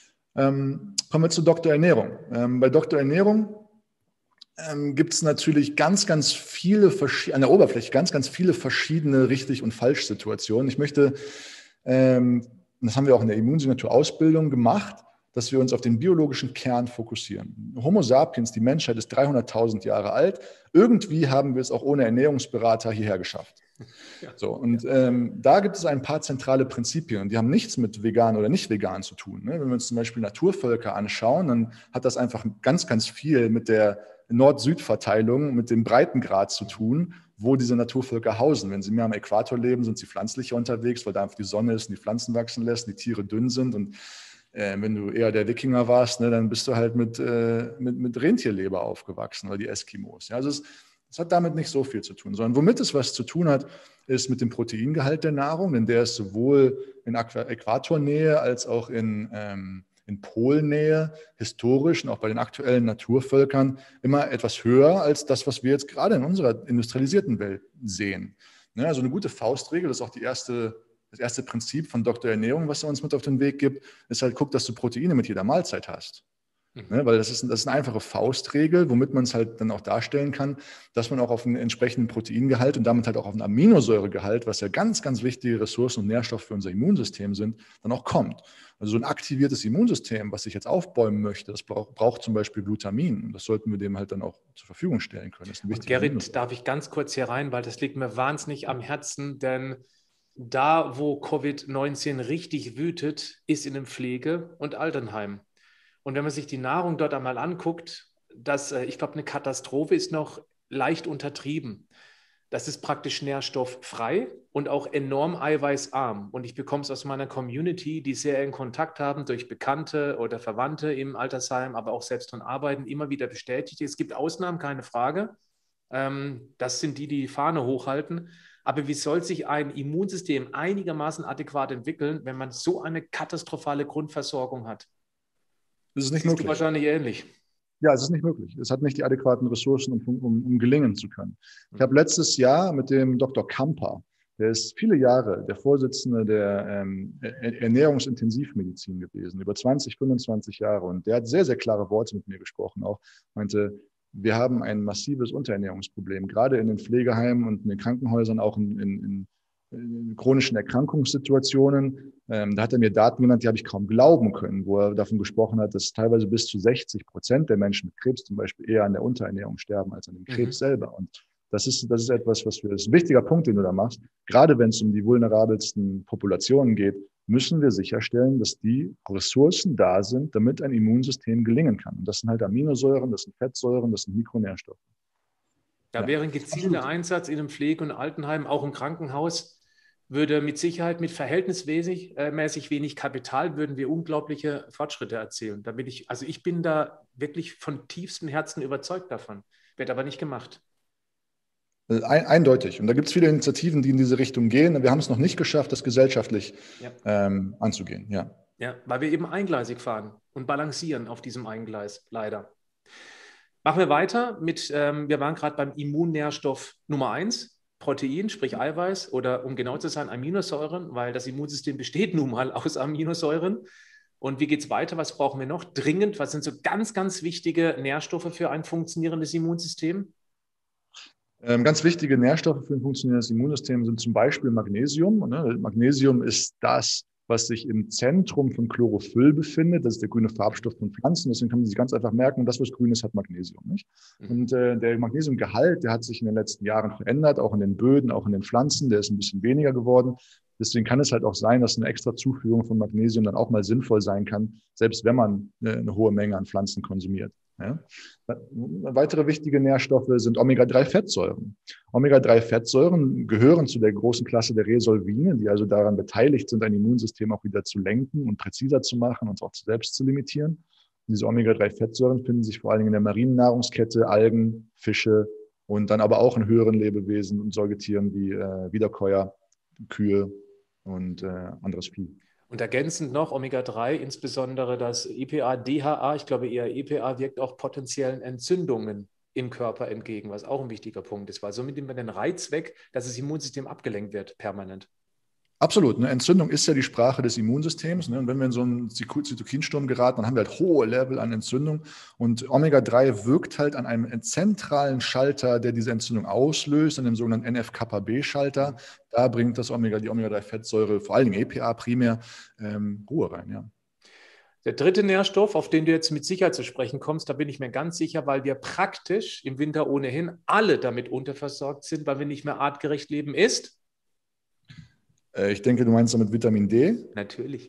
Ähm, kommen wir zu Doktor Ernährung. Ähm, bei Doktor Ernährung ähm, gibt es natürlich ganz, ganz viele, an der Oberfläche ganz, ganz viele verschiedene Richtig- und Falsch-Situationen. Ich möchte, ähm, das haben wir auch in der Immunsignatur-Ausbildung gemacht, dass wir uns auf den biologischen Kern fokussieren. Homo sapiens, die Menschheit, ist dreihunderttausend Jahre alt. Irgendwie haben wir es auch ohne Ernährungsberater hierher geschafft. Ja. So, und ähm, da gibt es ein paar zentrale Prinzipien und die haben nichts mit vegan oder nicht vegan zu tun. Ne? Wenn wir uns zum Beispiel Naturvölker anschauen, dann hat das einfach ganz, ganz viel mit der Nord-Süd-Verteilung, mit dem Breitengrad zu tun, wo diese Naturvölker hausen. Wenn sie mehr am Äquator leben, sind sie pflanzlicher unterwegs, weil da einfach die Sonne ist und die Pflanzen wachsen lässt, die Tiere dünn sind. Und äh, wenn du eher der Wikinger warst, ne, dann bist du halt mit, äh, mit, mit Rentierleber aufgewachsen, oder die Eskimos. Ja, also es, es hat damit nicht so viel zu tun, sondern womit es was zu tun hat, ist mit dem Proteingehalt der Nahrung, denn der ist sowohl in Äquatornähe als auch in ähm, in Polnähe, historisch und auch bei den aktuellen Naturvölkern immer etwas höher als das, was wir jetzt gerade in unserer industrialisierten Welt sehen. Ja, also eine gute Faustregel, das ist auch die erste, das erste Prinzip von Doktor Ernährung, was er uns mit auf den Weg gibt, ist halt, guck, dass du Proteine mit jeder Mahlzeit hast. Ne, weil das ist, das ist eine einfache Faustregel, womit man es halt dann auch darstellen kann, dass man auch auf einen entsprechenden Proteingehalt und damit halt auch auf einen Aminosäuregehalt, was ja ganz, ganz wichtige Ressourcen und Nährstoffe für unser Immunsystem sind, dann auch kommt. Also so ein aktiviertes Immunsystem, was ich jetzt aufbäumen möchte, das braucht, braucht zum Beispiel Glutamin. Und das sollten wir dem halt dann auch zur Verfügung stellen können. Das ist ein und Gerrit, darf ich ganz kurz hier rein, weil das liegt mir wahnsinnig am Herzen, denn da, wo Covid neunzehn richtig wütet, ist in den Pflege- und Altenheim. Und wenn man sich die Nahrung dort einmal anguckt, das, ich glaube, eine Katastrophe ist noch leicht untertrieben. Das ist praktisch nährstofffrei und auch enorm eiweißarm. Und ich bekomme es aus meiner Community, die sehr engen Kontakt haben, durch Bekannte oder Verwandte im Altersheim, aber auch selbst von Arbeiten, immer wieder bestätigt. Es gibt Ausnahmen, keine Frage. Das sind die, die die Fahne hochhalten. Aber wie soll sich ein Immunsystem einigermaßen adäquat entwickeln, wenn man so eine katastrophale Grundversorgung hat? Das ist nicht Siehst möglich. Du wahrscheinlich ähnlich. Ja, es ist nicht möglich. Es hat nicht die adäquaten Ressourcen, um, um, um gelingen zu können. Ich habe letztes Jahr mit dem Doktor Kamper, der ist viele Jahre der Vorsitzende der ähm, Ernährungsintensivmedizin gewesen, über zwanzig, fünfundzwanzig Jahre. Und der hat sehr, sehr klare Worte mit mir gesprochen. Auch meinte, wir haben ein massives Unterernährungsproblem, gerade in den Pflegeheimen und in den Krankenhäusern, auch in, in, in in chronischen Erkrankungssituationen. Ähm, da hat er mir Daten genannt, die habe ich kaum glauben können, wo er davon gesprochen hat, dass teilweise bis zu sechzig Prozent der Menschen mit Krebs zum Beispiel eher an der Unterernährung sterben als an dem Krebs mhm. selber. Und das ist, das ist etwas, was wir, das ist ein wichtiger Punkt, den du da machst. Gerade wenn es um die vulnerabelsten Populationen geht, müssen wir sicherstellen, dass die Ressourcen da sind, damit ein Immunsystem gelingen kann. Und das sind halt Aminosäuren, das sind Fettsäuren, das sind Mikronährstoffe. Da ja. wäre ein gezielter Absolut. Einsatz in einem Pflege- und Altenheim, auch im Krankenhaus, würde mit Sicherheit mit verhältnismäßig äh, mäßig wenig Kapital, würden wir unglaubliche Fortschritte erzielen. Da bin ich, also ich bin da wirklich von tiefstem Herzen überzeugt davon. Wird aber nicht gemacht. Ein, eindeutig. Und da gibt es viele Initiativen, die in diese Richtung gehen. Wir haben es noch nicht geschafft, das gesellschaftlich ja. ähm, anzugehen. Ja. ja, weil wir eben eingleisig fahren und balancieren auf diesem Eingleis, leider. Machen wir weiter mit, ähm, wir waren gerade beim Immunnährstoff Nummer eins. Protein, sprich Eiweiß oder um genau zu sein, Aminosäuren, weil das Immunsystem besteht nun mal aus Aminosäuren. Und wie geht es weiter? Was brauchen wir noch? Dringend, was sind so ganz, ganz wichtige Nährstoffe für ein funktionierendes Immunsystem? Ähm, ganz wichtige Nährstoffe für ein funktionierendes Immunsystem sind zum Beispiel Magnesium. Ne? Magnesium ist das, was sich im Zentrum von Chlorophyll befindet. Das ist der grüne Farbstoff von Pflanzen. Deswegen kann man sich ganz einfach merken, das, was grün ist, hat Magnesium. Nicht? Mhm. Und äh, der Magnesiumgehalt, der hat sich in den letzten Jahren verändert, auch in den Böden, auch in den Pflanzen. Der ist ein bisschen weniger geworden. Deswegen kann es halt auch sein, dass eine extra Zuführung von Magnesium dann auch mal sinnvoll sein kann, selbst wenn man eine, eine hohe Menge an Pflanzen konsumiert. Ja. Weitere wichtige Nährstoffe sind Omega drei Fettsäuren. Omega drei Fettsäuren gehören zu der großen Klasse der Resolvine, die also daran beteiligt sind, ein Immunsystem auch wieder zu lenken und präziser zu machen und auch selbst zu limitieren. Und diese Omega drei Fettsäuren finden sich vor allen Dingen in der marinen Nahrungskette, Algen, Fische und dann aber auch in höheren Lebewesen und Säugetieren wie äh, Wiederkäuer, Kühe und äh, anderes Vieh. Und ergänzend noch Omega drei, insbesondere das E P A, D H A, ich glaube eher E P A, wirkt auch potenziellen Entzündungen im Körper entgegen, was auch ein wichtiger Punkt ist, weil somit nimmt man den Reiz weg, dass das Immunsystem abgelenkt wird, permanent. Absolut. Eine Entzündung ist ja die Sprache des Immunsystems. Ne? Und wenn wir in so einen Zytokinsturm geraten, dann haben wir halt hohe Level an Entzündung. Und Omega drei wirkt halt an einem zentralen Schalter, der diese Entzündung auslöst, an dem sogenannten N F kappa B Schalter. Da bringt das Omega, die Omega drei Fettsäure, vor allen Dingen E P A primär, ähm, Ruhe rein. Ja. Der dritte Nährstoff, auf den du jetzt mit Sicherheit zu sprechen kommst, da bin ich mir ganz sicher, weil wir praktisch im Winter ohnehin alle damit unterversorgt sind, weil wir nicht mehr artgerecht leben, ist? Ich denke, du meinst damit Vitamin D. Natürlich.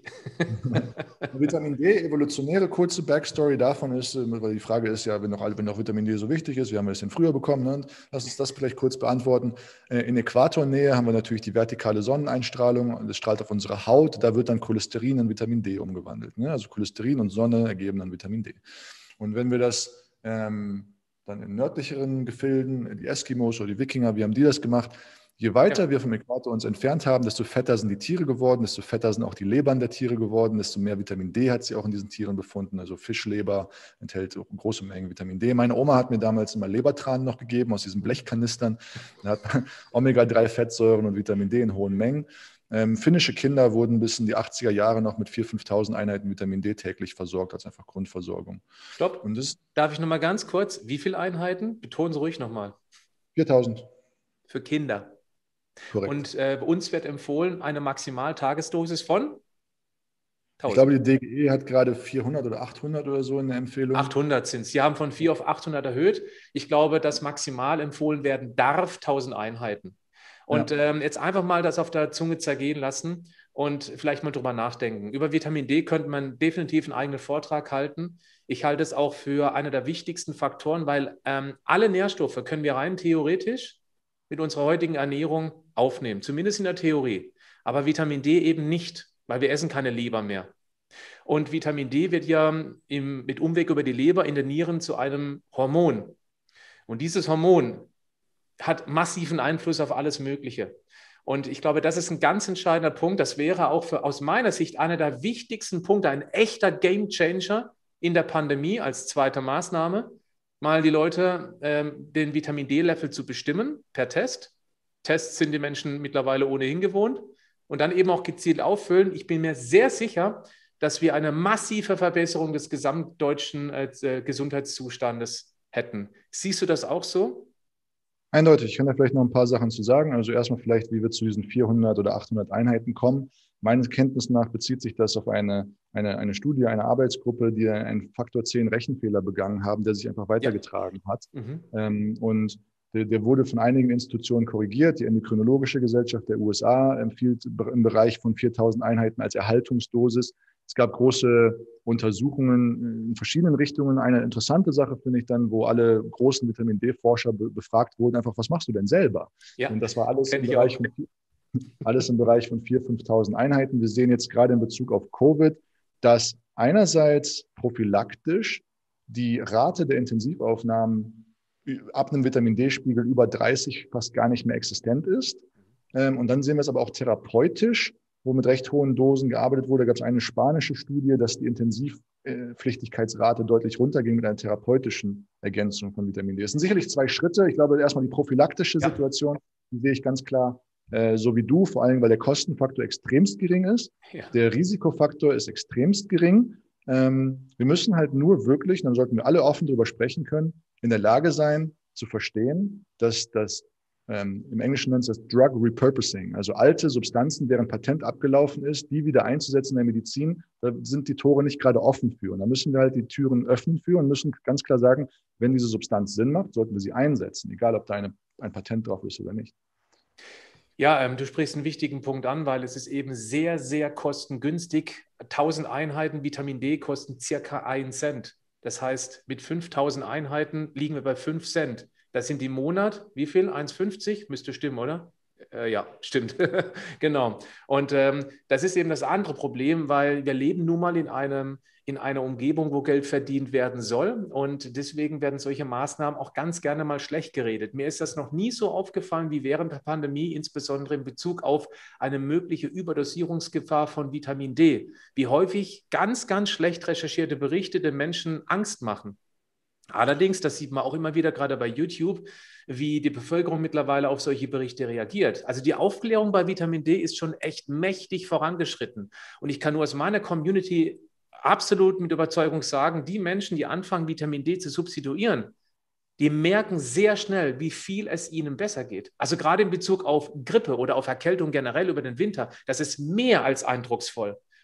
Vitamin D, evolutionäre kurze Backstory davon ist, weil die Frage ist ja, wenn doch, wenn doch Vitamin D so wichtig ist, wie haben wir es denn früher bekommen? Ne? Lass uns das vielleicht kurz beantworten. In Äquatornähe haben wir natürlich die vertikale Sonneneinstrahlung, das strahlt auf unsere Haut, da wird dann Cholesterin in Vitamin D umgewandelt. Ne? Also Cholesterin und Sonne ergeben dann Vitamin D. Und wenn wir das ähm, dann in nördlicheren Gefilden, die Eskimos oder die Wikinger, wie haben die das gemacht? Je weiter ja. wir vom Äquator uns entfernt haben, desto fetter sind die Tiere geworden, desto fetter sind auch die Lebern der Tiere geworden, desto mehr Vitamin D hat sie auch in diesen Tieren befunden. Also Fischleber enthält große Mengen Vitamin D. Meine Oma hat mir damals immer Lebertran noch gegeben aus diesen Blechkanistern. Da hat man Omega drei Fettsäuren und Vitamin D in hohen Mengen. Ähm, finnische Kinder wurden bis in die achtziger Jahre noch mit viertausend, fünftausend Einheiten Vitamin D täglich versorgt, als einfach Grundversorgung. Stopp. Und das Darf ich nochmal ganz kurz, wie viele Einheiten? Betonen Sie ruhig nochmal. viertausend. Für Kinder. Korrekt. Und äh, uns wird empfohlen eine Maximaltagesdosis von? tausend. Ich glaube, die D G E hat gerade vierhundert oder achthundert oder so in der Empfehlung. achthundert sind es. Sie haben von vier auf achthundert erhöht. Ich glaube, dass maximal empfohlen werden darf tausend Einheiten. Und ja. ähm, jetzt einfach mal das auf der Zunge zergehen lassen und vielleicht mal drüber nachdenken. Über Vitamin D könnte man definitiv einen eigenen Vortrag halten. Ich halte es auch für einer der wichtigsten Faktoren, weil ähm, alle Nährstoffe können wir rein theoretisch mit unserer heutigen Ernährung aufnehmen, zumindest in der Theorie. Aber Vitamin D eben nicht, weil wir essen keine Leber mehr. Und Vitamin D wird ja im, mit Umweg über die Leber in den Nieren zu einem Hormon. Und dieses Hormon hat massiven Einfluss auf alles Mögliche. Und ich glaube, das ist ein ganz entscheidender Punkt. Das wäre auch für, aus meiner Sicht einer der wichtigsten Punkte, ein echter Gamechanger in der Pandemie als zweite Maßnahme, mal die Leute ähm, den Vitamin D-Level zu bestimmen per Test. Tests sind die Menschen mittlerweile ohnehin gewohnt. Und dann eben auch gezielt auffüllen. Ich bin mir sehr sicher, dass wir eine massive Verbesserung des gesamtdeutschen äh, Gesundheitszustandes hätten. Siehst du das auch so? Eindeutig. Ich kann da vielleicht noch ein paar Sachen zu sagen. Also erstmal vielleicht, wie wir zu diesen vierhundert oder achthundert Einheiten kommen. Meines Kenntnisses nach bezieht sich das auf eine, eine, eine Studie, eine Arbeitsgruppe, die einen Faktor zehn Rechenfehler begangen haben, der sich einfach weitergetragen ja. hat. Mhm. Ähm, und der, der wurde von einigen Institutionen korrigiert. Die Endokrinologische Gesellschaft der U S A empfiehlt im Bereich von viertausend Einheiten als Erhaltungsdosis. Es gab große Untersuchungen in verschiedenen Richtungen. Eine interessante Sache finde ich dann, wo alle großen Vitamin D-Forscher be befragt wurden, einfach, was machst du denn selber? Ja, und das war alles im Bereich von, alles im Bereich von viertausend, fünftausend Einheiten. Wir sehen jetzt gerade in Bezug auf Covid, dass einerseits prophylaktisch die Rate der Intensivaufnahmen ab einem Vitamin D-Spiegel über dreißig fast gar nicht mehr existent ist. Und dann sehen wir es aber auch therapeutisch, wo mit recht hohen Dosen gearbeitet wurde. Da gab es eine spanische Studie, dass die Intensivpflichtigkeitsrate deutlich runterging mit einer therapeutischen Ergänzung von Vitamin D. Das sind sicherlich zwei Schritte. Ich glaube, erstmal die prophylaktische ja. Situation, die sehe ich ganz klar äh, so wie du, vor allem, weil der Kostenfaktor extremst gering ist. Ja. Der Risikofaktor ist extremst gering. Ähm, wir müssen halt nur wirklich, dann sollten wir alle offen darüber sprechen können, in der Lage sein, zu verstehen, dass das Ähm, im Englischen nennt es das Drug Repurposing, also alte Substanzen, deren Patent abgelaufen ist, die wieder einzusetzen in der Medizin, da sind die Tore nicht gerade offen für. Und da müssen wir halt die Türen öffnen für und müssen ganz klar sagen, wenn diese Substanz Sinn macht, sollten wir sie einsetzen, egal ob da eine, ein Patent drauf ist oder nicht. Ja, ähm, du sprichst einen wichtigen Punkt an, weil es ist eben sehr, sehr kostengünstig. tausend Einheiten Vitamin D kosten circa einen Cent. Das heißt, mit fünftausend Einheiten liegen wir bei fünf Cent. Das sind im Monat, wie viel? eins fünfzig? Müsste stimmen, oder? Äh, ja, stimmt. Genau. Und ähm, das ist eben das andere Problem, weil wir leben nun mal in, einem, in einer Umgebung, wo Geld verdient werden soll. Und deswegen werden solche Maßnahmen auch ganz gerne mal schlecht geredet. Mir ist das noch nie so aufgefallen wie während der Pandemie, insbesondere in Bezug auf eine mögliche Überdosierungsgefahr von Vitamin D. Wie häufig ganz, ganz schlecht recherchierte Berichte den Menschen Angst machen. Allerdings, das sieht man auch immer wieder gerade bei YouTube, wie die Bevölkerung mittlerweile auf solche Berichte reagiert. Also die Aufklärung bei Vitamin D ist schon echt mächtig vorangeschritten. Und ich kann nur aus meiner Community absolut mit Überzeugung sagen, die Menschen, die anfangen, Vitamin D zu substituieren, die merken sehr schnell, wie viel es ihnen besser geht. Also gerade in Bezug auf Grippe oder auf Erkältung generell über den Winter, das ist mehr als eindrucksvoll.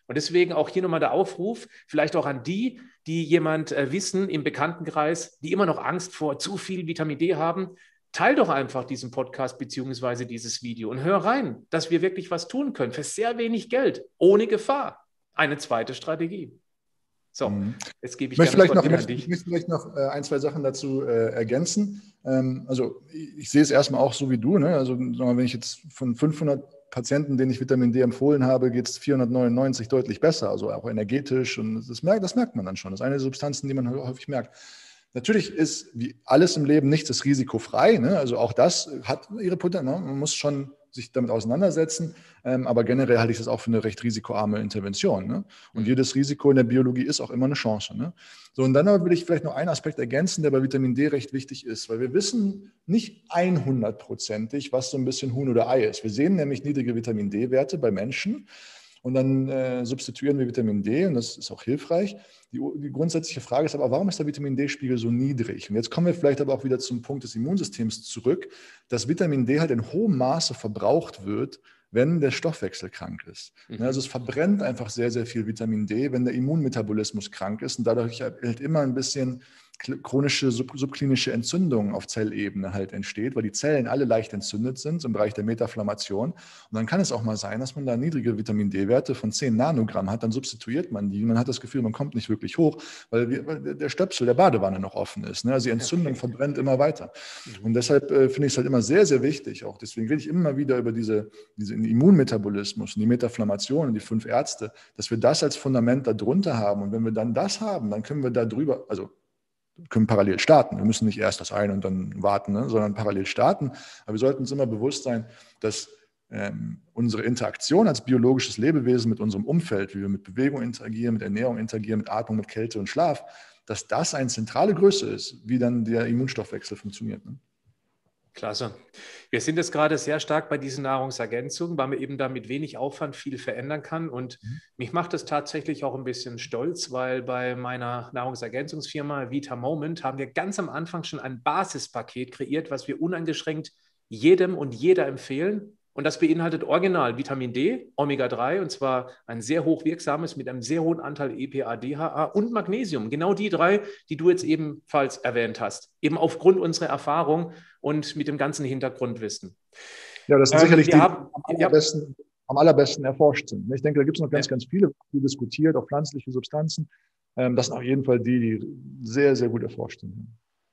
Und deswegen auch hier nochmal der Aufruf, vielleicht auch an die, die jemand äh, wissen im Bekanntenkreis, die immer noch Angst vor zu viel Vitamin D haben. Teil doch einfach diesen Podcast beziehungsweise dieses Video und hör rein, dass wir wirklich was tun können für sehr wenig Geld, ohne Gefahr. Eine zweite Strategie. So, Mhm. jetzt gebe ich, ich möchte gerne vielleicht noch, wieder ich an dich. Ich möchte vielleicht noch äh, ein, zwei Sachen dazu äh, ergänzen. Ähm, also ich, ich sehe es erstmal auch so wie du. Ne? Also sagen wir, wenn ich jetzt von fünfhundert Patienten, denen ich Vitamin D empfohlen habe, geht es vierhundertneunundneunzig deutlich besser, also auch energetisch. Und das merkt, das merkt man dann schon. Das ist eine der Substanzen, die man häufig merkt. Natürlich ist wie alles im Leben nichts ist risikofrei. Ne? Also auch das hat ihre Potenzial. Ne? Man muss schon sich damit auseinandersetzen. Ähm, aber generell halte ich das auch für eine recht risikoarme Intervention. Ne? Und jedes Risiko in der Biologie ist auch immer eine Chance. Ne? So, und dann aber will ich vielleicht noch einen Aspekt ergänzen, der bei Vitamin D recht wichtig ist, weil wir wissen nicht hundertprozentig, was so ein bisschen Huhn oder Ei ist. Wir sehen nämlich niedrige Vitamin D-Werte bei Menschen. Und dann äh, substituieren wir Vitamin D und das ist auch hilfreich. Die, die grundsätzliche Frage ist aber, warum ist der Vitamin D-Spiegel so niedrig? Und jetzt kommen wir vielleicht aber auch wieder zum Punkt des Immunsystems zurück, dass Vitamin D halt in hohem Maße verbraucht wird, wenn der Stoffwechsel krank ist. Mhm. Also es verbrennt einfach sehr, sehr viel Vitamin D, wenn der Immunmetabolismus krank ist und dadurch halt immer ein bisschen chronische sub- subklinische Entzündung auf Zellebene halt entsteht, weil die Zellen alle leicht entzündet sind im Bereich der Metaflammation. Und dann kann es auch mal sein, dass man da niedrige Vitamin D-Werte von zehn Nanogramm hat, dann substituiert man die und man hat das Gefühl, man kommt nicht wirklich hoch, weil, wir, weil der Stöpsel der Badewanne noch offen ist. Ne? Also die Entzündung okay. verbrennt immer weiter. Mhm. Und deshalb äh, finde ich es halt immer sehr, sehr wichtig, auch deswegen rede ich immer wieder über diese, diesen Immunmetabolismus und die Metaflammation und die fünf Ärzte, dass wir das als Fundament darunter haben. Und wenn wir dann das haben, dann können wir da drüber, also können parallel starten. Wir müssen nicht erst das eine und dann warten, ne, sondern parallel starten. Aber wir sollten uns immer bewusst sein, dass ähm, unsere Interaktion als biologisches Lebewesen mit unserem Umfeld, wie wir mit Bewegung interagieren, mit Ernährung interagieren, mit Atmung, mit Kälte und Schlaf, dass das eine zentrale Größe ist, wie dann der Immunstoffwechsel funktioniert. Ne? Klasse. Wir sind jetzt gerade sehr stark bei diesen Nahrungsergänzungen, weil man eben da mit wenig Aufwand viel verändern kann. Und mhm. mich macht es tatsächlich auch ein bisschen stolz, weil bei meiner Nahrungsergänzungsfirma Vita Moment haben wir ganz am Anfang schon ein Basispaket kreiert, was wir uneingeschränkt jedem und jeder empfehlen. Und das beinhaltet original Vitamin D, Omega drei, und zwar ein sehr hochwirksames mit einem sehr hohen Anteil E P A, D H A und Magnesium. Genau die drei, die du jetzt ebenfalls erwähnt hast. Eben aufgrund unserer Erfahrung und mit dem ganzen Hintergrundwissen. Ja, das sind ähm, sicherlich die, haben, am, allerbesten, ja. am allerbesten erforscht sind. Ich denke, da gibt es noch ganz, ja. ganz viele, die diskutiert, auch pflanzliche Substanzen. Das sind auf jeden Fall die, die sehr, sehr gut erforscht sind.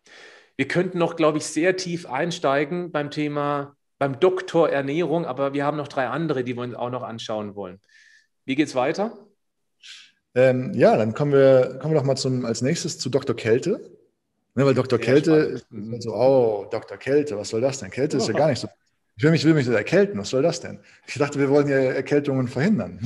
Wir könnten noch, glaube ich, sehr tief einsteigen beim Thema beim Doktor Ernährung, aber wir haben noch drei andere, die wir uns auch noch anschauen wollen. Wie geht's weiter? Ähm, ja, dann kommen wir, kommen wir doch mal zum, als nächstes zu Doktor Kälte. Ne, weil Doktor Sehr Kälte ist halt so, oh, Doktor Kälte, was soll das denn? Kälte oh. ist ja gar nicht so. Ich will mich, will mich so erkälten, was soll das denn? Ich dachte, wir wollen ja Erkältungen verhindern.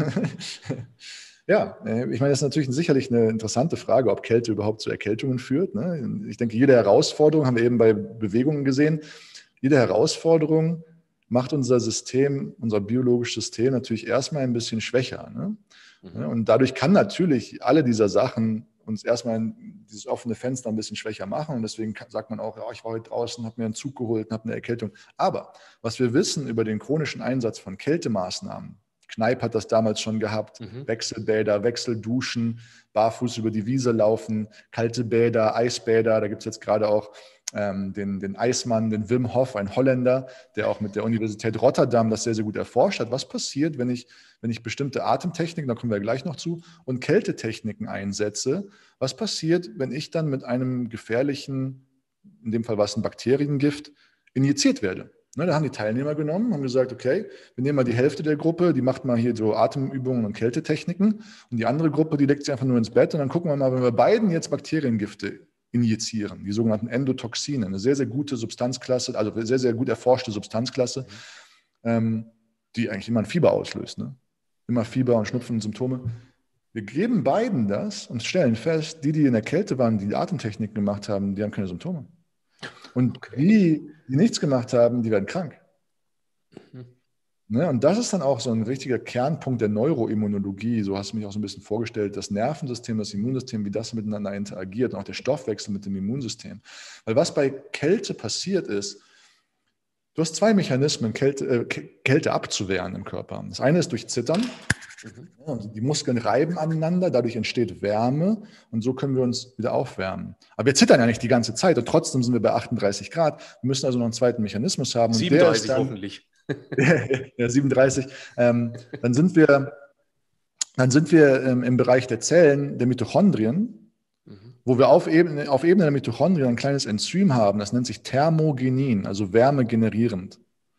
Ja, ich meine, das ist natürlich sicherlich eine interessante Frage, ob Kälte überhaupt zu Erkältungen führt. Ne? Ich denke, jede Herausforderung, haben wir eben bei Bewegungen gesehen, jede Herausforderung macht unser System, unser biologisches System natürlich erstmal ein bisschen schwächer. Ne? Mhm. Und dadurch kann natürlich alle dieser Sachen uns erstmal dieses offene Fenster ein bisschen schwächer machen. Und deswegen sagt man auch, ja, ich war heute draußen, habe mir einen Zug geholt und habe eine Erkältung. Aber was wir wissen über den chronischen Einsatz von Kältemaßnahmen, Kneipp hat das damals schon gehabt, mhm. Wechselbäder, Wechselduschen, barfuß über die Wiese laufen, kalte Bäder, Eisbäder, da gibt es jetzt gerade auch ähm, den, den Eismann, den Wim Hof, ein Holländer, der auch mit der Universität Rotterdam das sehr, sehr gut erforscht hat. Was passiert, wenn ich, wenn ich bestimmte Atemtechniken, da kommen wir gleich noch zu, und Kältetechniken einsetze? Was passiert, wenn ich dann mit einem gefährlichen, in dem Fall war es ein Bakteriengift, injiziert werde? Ne, da haben die Teilnehmer genommen, haben gesagt, okay, wir nehmen mal die Hälfte der Gruppe, die macht mal hier so Atemübungen und Kältetechniken und die andere Gruppe, die legt sich einfach nur ins Bett und dann gucken wir mal, wenn wir beiden jetzt Bakteriengifte injizieren, die sogenannten Endotoxine, eine sehr, sehr gute Substanzklasse, also sehr, sehr gut erforschte Substanzklasse, mhm. ähm, die eigentlich immer ein Fieber auslöst. Ne? Immer Fieber und Schnupfen und Symptome. Wir geben beiden das und stellen fest, die, die in der Kälte waren, die, die Atemtechniken gemacht haben, die haben keine Symptome. Und okay. die, die nichts gemacht haben, die werden krank. Mhm. Ne, und das ist dann auch so ein richtiger Kernpunkt der Neuroimmunologie. So hast du mich auch so ein bisschen vorgestellt, das Nervensystem, das Immunsystem, wie das miteinander interagiert und auch der Stoffwechsel mit dem Immunsystem. Weil was bei Kälte passiert ist, du hast zwei Mechanismen, Kälte, äh, Kälte abzuwehren im Körper. Das eine ist durch Zittern. Mhm. Ja, und die Muskeln reiben aneinander, dadurch entsteht Wärme und so können wir uns wieder aufwärmen. Aber wir zittern ja nicht die ganze Zeit und trotzdem sind wir bei achtunddreißig Grad. Wir müssen also noch einen zweiten Mechanismus haben und der ist siebenunddreißig dann, hoffentlich. ja, siebenunddreißig, ähm, dann sind wir, dann sind wir ähm, im Bereich der Zellen, der Mitochondrien, Mhm. wo wir auf Ebene, auf Ebene der Mitochondrien ein kleines Enzym haben, das nennt sich Thermogenin, also Wärme generierend.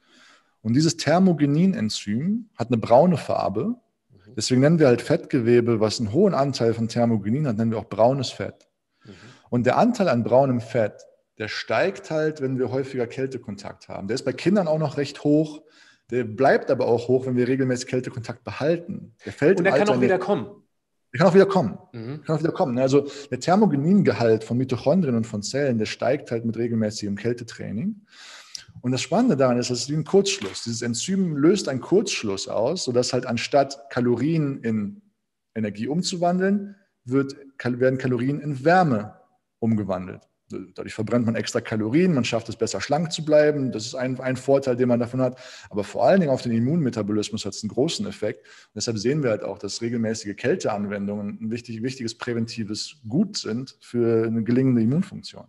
Und dieses Thermogenin-Enzym hat eine braune Farbe. Mhm. Deswegen nennen wir halt Fettgewebe, was einen hohen Anteil von Thermogenin hat, nennen wir auch braunes Fett. Mhm. Und der Anteil an braunem Fett, der steigt halt, wenn wir häufiger Kältekontakt haben. Der ist bei Kindern auch noch recht hoch. Der bleibt aber auch hoch, wenn wir regelmäßig Kältekontakt behalten. Der fällt Und im er kann Alter auch in wieder der, kommen. der kann auch wieder kommen. Mhm. Kann auch wieder kommen. Also der Thermogeningehalt von Mitochondrien und von Zellen, der steigt halt mit regelmäßigem Kältetraining. Und das Spannende daran ist, es ist wie ein Kurzschluss. Dieses Enzym löst einen Kurzschluss aus, sodass halt anstatt Kalorien in Energie umzuwandeln, wird, werden Kalorien in Wärme umgewandelt. Dadurch verbrennt man extra Kalorien, man schafft es besser schlank zu bleiben. Das ist ein, ein Vorteil, den man davon hat. Aber vor allen Dingen auf den Immunmetabolismus hat es einen großen Effekt. Und deshalb sehen wir halt auch, dass regelmäßige Kälteanwendungen ein wichtig, wichtiges präventives Gut sind für eine gelingende Immunfunktion.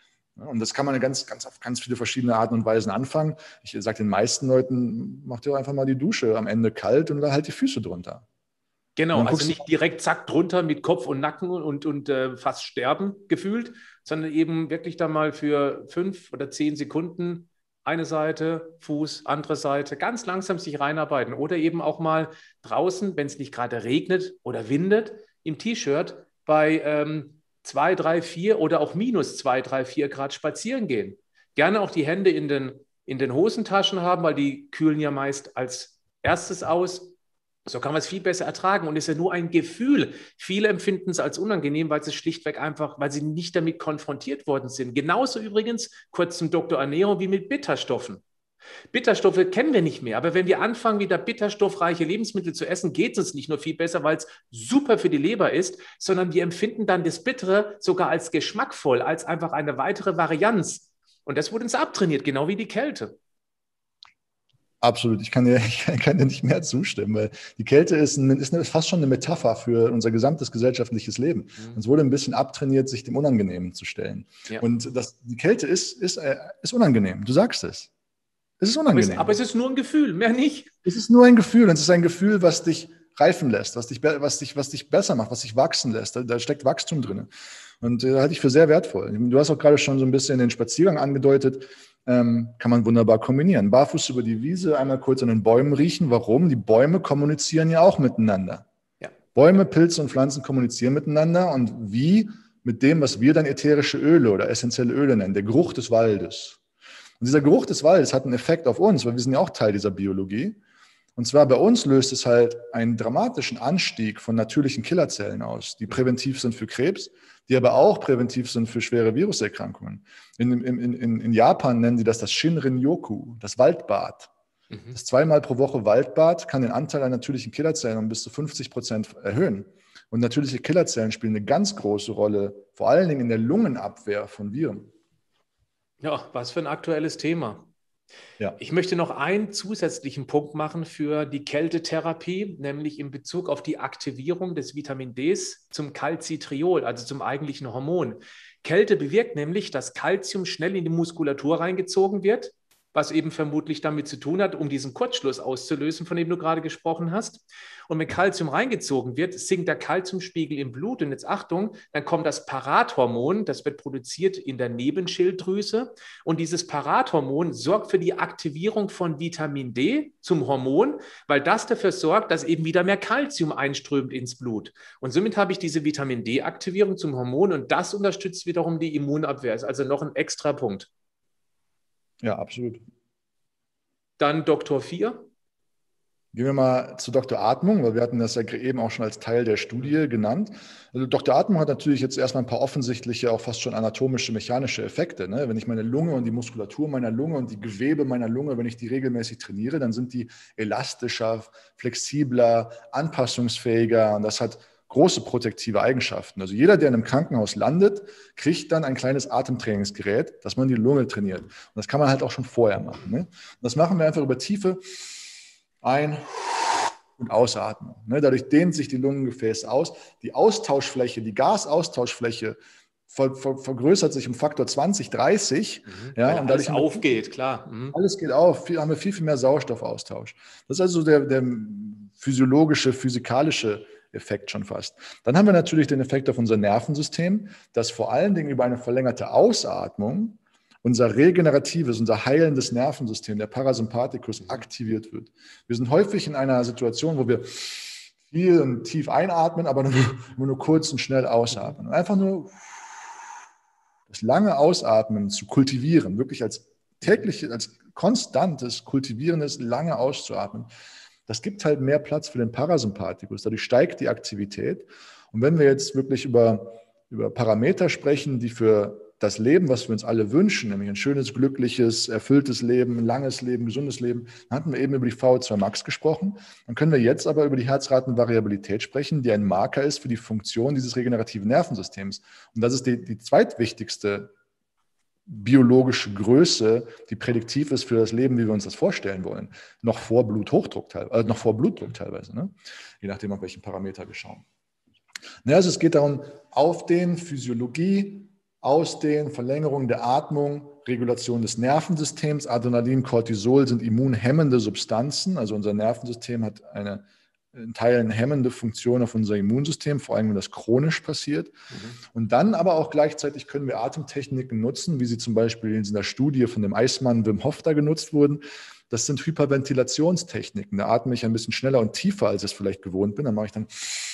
Und das kann man ganz, ganz auf ganz viele verschiedene Arten und Weisen anfangen. Ich sage den meisten Leuten, macht ihr einfach mal die Dusche am Ende kalt und dann halt die Füße drunter. Genau, Und dann also guckst du, nicht direkt zack drunter mit Kopf und Nacken und, und äh, fast sterben gefühlt, sondern eben wirklich dann mal für fünf oder zehn Sekunden eine Seite, Fuß, andere Seite, ganz langsam sich reinarbeiten oder eben auch mal draußen, wenn es nicht gerade regnet oder windet, im T-Shirt bei ähm, zwei, drei, vier oder auch minus zwei, drei, vier Grad spazieren gehen. Gerne auch die Hände in den, in den Hosentaschen haben, weil die kühlen ja meist als erstes aus. So kann man es viel besser ertragen und ist ja nur ein Gefühl. Viele empfinden es als unangenehm, weil sie schlichtweg einfach, weil sie nicht damit konfrontiert worden sind. Genauso übrigens, kurz zum Doktor Ernährung, wie mit Bitterstoffen. Bitterstoffe kennen wir nicht mehr, aber wenn wir anfangen, wieder bitterstoffreiche Lebensmittel zu essen, geht es uns nicht nur viel besser, weil es super für die Leber ist, sondern wir empfinden dann das Bittere sogar als geschmackvoll, als einfach eine weitere Varianz. Und das wurde uns abtrainiert, genau wie die Kälte. absolut, ich kann dir, ich kann dir nicht mehr zustimmen, weil die Kälte ist, ein, ist, eine, ist fast schon eine Metapher für unser gesamtes gesellschaftliches Leben. Mhm. Uns wurde ein bisschen abtrainiert, sich dem Unangenehmen zu stellen. Ja. Und das, die Kälte ist, ist, äh, ist unangenehm, du sagst es. Es ist Aber es, unangenehm. aber es ist nur ein Gefühl, mehr nicht. Es ist nur ein Gefühl und es ist ein Gefühl, was dich reifen lässt, was dich, was dich, was dich besser macht, was dich wachsen lässt. Da, da steckt Wachstum drin. Und äh, halte ich für sehr wertvoll. Du hast auch gerade schon so ein bisschen den Spaziergang angedeutet. Ähm, kann man wunderbar kombinieren. Barfuß über die Wiese, einmal kurz an den Bäumen riechen. Warum? Die Bäume kommunizieren ja auch miteinander. Ja. Bäume, Pilze und Pflanzen kommunizieren miteinander. Und wie? Mit dem, was wir dann ätherische Öle oder essentielle Öle nennen, der Geruch des Waldes. Und dieser Geruch des Waldes hat einen Effekt auf uns, weil wir sind ja auch Teil dieser Biologie. Und zwar bei uns löst es halt einen dramatischen Anstieg von natürlichen Killerzellen aus, die präventiv sind für Krebs, die aber auch präventiv sind für schwere Viruserkrankungen. In, in, in, in Japan nennen die das das Shinrin-yoku, das Waldbad. Mhm. Das zweimal pro Woche Waldbad kann den Anteil an natürlichen Killerzellen um bis zu fünfzig Prozent erhöhen. Und natürliche Killerzellen spielen eine ganz große Rolle, vor allen Dingen in der Lungenabwehr von Viren. Ja, was für ein aktuelles Thema. Ja. Ich möchte noch einen zusätzlichen Punkt machen für die Kältetherapie, nämlich in Bezug auf die Aktivierung des Vitamin Ds zum Calcitriol, also zum eigentlichen Hormon. Kälte bewirkt nämlich, dass Calcium schnell in die Muskulatur reingezogen wird, was eben vermutlich damit zu tun hat, um diesen Kurzschluss auszulösen, von dem du gerade gesprochen hast. Und wenn Calcium reingezogen wird, sinkt der Calciumspiegel im Blut. Und jetzt Achtung, dann kommt das Parathormon, das wird produziert in der Nebenschilddrüse. Und dieses Parathormon sorgt für die Aktivierung von Vitamin D zum Hormon, weil das dafür sorgt, dass eben wieder mehr Calcium einströmt ins Blut. Und somit habe ich diese Vitamin D-Aktivierung zum Hormon und das unterstützt wiederum die Immunabwehr. Ist also noch ein extra Punkt. Ja, absolut. Dann Doktor vier. Gehen wir mal zu Doktor Atmung, weil wir hatten das ja eben auch schon als Teil der Studie genannt. Also Doktor Atmung hat natürlich jetzt erstmal ein paar offensichtliche, auch fast schon anatomische, mechanische Effekte. Ne? Wenn ich meine Lunge und die Muskulatur meiner Lunge und die Gewebe meiner Lunge, wenn ich die regelmäßig trainiere, dann sind die elastischer, flexibler, anpassungsfähiger und das hat große protektive Eigenschaften. Also jeder, der in einem Krankenhaus landet, kriegt dann ein kleines Atemtrainingsgerät, dass man die Lunge trainiert. Und das kann man halt auch schon vorher machen. Ne? Und das machen wir einfach über tiefe Ein- und Ausatmung. Ne? Dadurch dehnt sich die Lungengefäße aus. Die Austauschfläche, die Gasaustauschfläche ver, ver, vergrößert sich um Faktor zwanzig, dreißig. Mhm. Ja, Weil und alles dadurch aufgeht, klar. Mhm. alles geht auf, viel, haben wir viel, viel mehr Sauerstoffaustausch. Das ist also der, der physiologische, physikalische Effekt schon fast. Dann haben wir natürlich den Effekt auf unser Nervensystem, dass vor allen Dingen über eine verlängerte Ausatmung unser regeneratives, unser heilendes Nervensystem, der Parasympathikus, aktiviert wird. Wir sind häufig in einer Situation, wo wir viel und tief einatmen, aber nur, nur kurz und schnell ausatmen. Und einfach nur das lange Ausatmen zu kultivieren, wirklich als täglich, als konstantes, kultivierendes, lange auszuatmen, das gibt halt mehr Platz für den Parasympathikus. Dadurch steigt die Aktivität. Und wenn wir jetzt wirklich über, über Parameter sprechen, die für das Leben, was wir uns alle wünschen, nämlich ein schönes, glückliches, erfülltes Leben, ein langes Leben, gesundes Leben, dann hatten wir eben über die V O zwei Max gesprochen. Dann können wir jetzt aber über die Herzratenvariabilität sprechen, die ein Marker ist für die Funktion dieses regenerativen Nervensystems. Und das ist die, die zweitwichtigste biologische Größe, die prädiktiv ist für das Leben, wie wir uns das vorstellen wollen. Noch vor Bluthochdruck, äh, noch vor Blutdruck teilweise, ne? Je nachdem, auf welchen Parameter wir schauen. Ja, also es geht darum, Aufdehnen, Physiologie, Ausdehnen, Verlängerung der Atmung, Regulation des Nervensystems. Adrenalin, Cortisol sind immunhemmende Substanzen. Also unser Nervensystem hat eine in Teilen hemmende Funktion auf unser Immunsystem, vor allem wenn das chronisch passiert. Mhm. Und dann aber auch gleichzeitig können wir Atemtechniken nutzen, wie sie zum Beispiel in dieser Studie von dem Eismann Wim Hof da genutzt wurden. Das sind Hyperventilationstechniken. Da atme ich ein bisschen schneller und tiefer, als ich es vielleicht gewohnt bin. Dann mache ich dann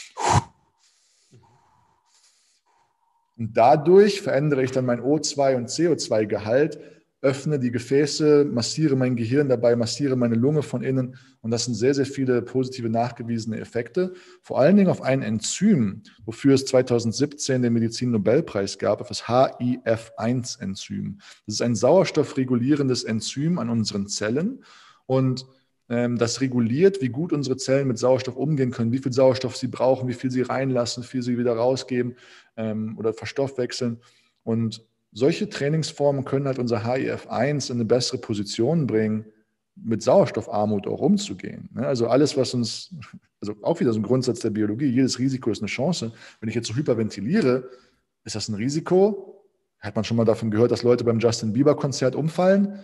und dadurch verändere ich dann mein O zwei und C O zwei Gehalt, öffne die Gefäße, massiere mein Gehirn dabei, massiere meine Lunge von innen. Und das sind sehr, sehr viele positive nachgewiesene Effekte. Vor allen Dingen auf ein Enzym, wofür es zweitausendsiebzehn den Medizin-Nobelpreis gab, auf das H I F eins Enzym. Das ist ein sauerstoffregulierendes Enzym an unseren Zellen. Und ähm, das reguliert, wie gut unsere Zellen mit Sauerstoff umgehen können, wie viel Sauerstoff sie brauchen, wie viel sie reinlassen, wie viel sie wieder rausgeben ähm, oder verstoffwechseln. Und solche Trainingsformen können halt unser H I F eins in eine bessere Position bringen, mit Sauerstoffarmut auch umzugehen. Also alles, was uns, also auch wieder so ein Grundsatz der Biologie, jedes Risiko ist eine Chance. Wenn ich jetzt so hyperventiliere, ist das ein Risiko? Hat man schon mal davon gehört, dass Leute beim Justin Bieber-Konzert umfallen?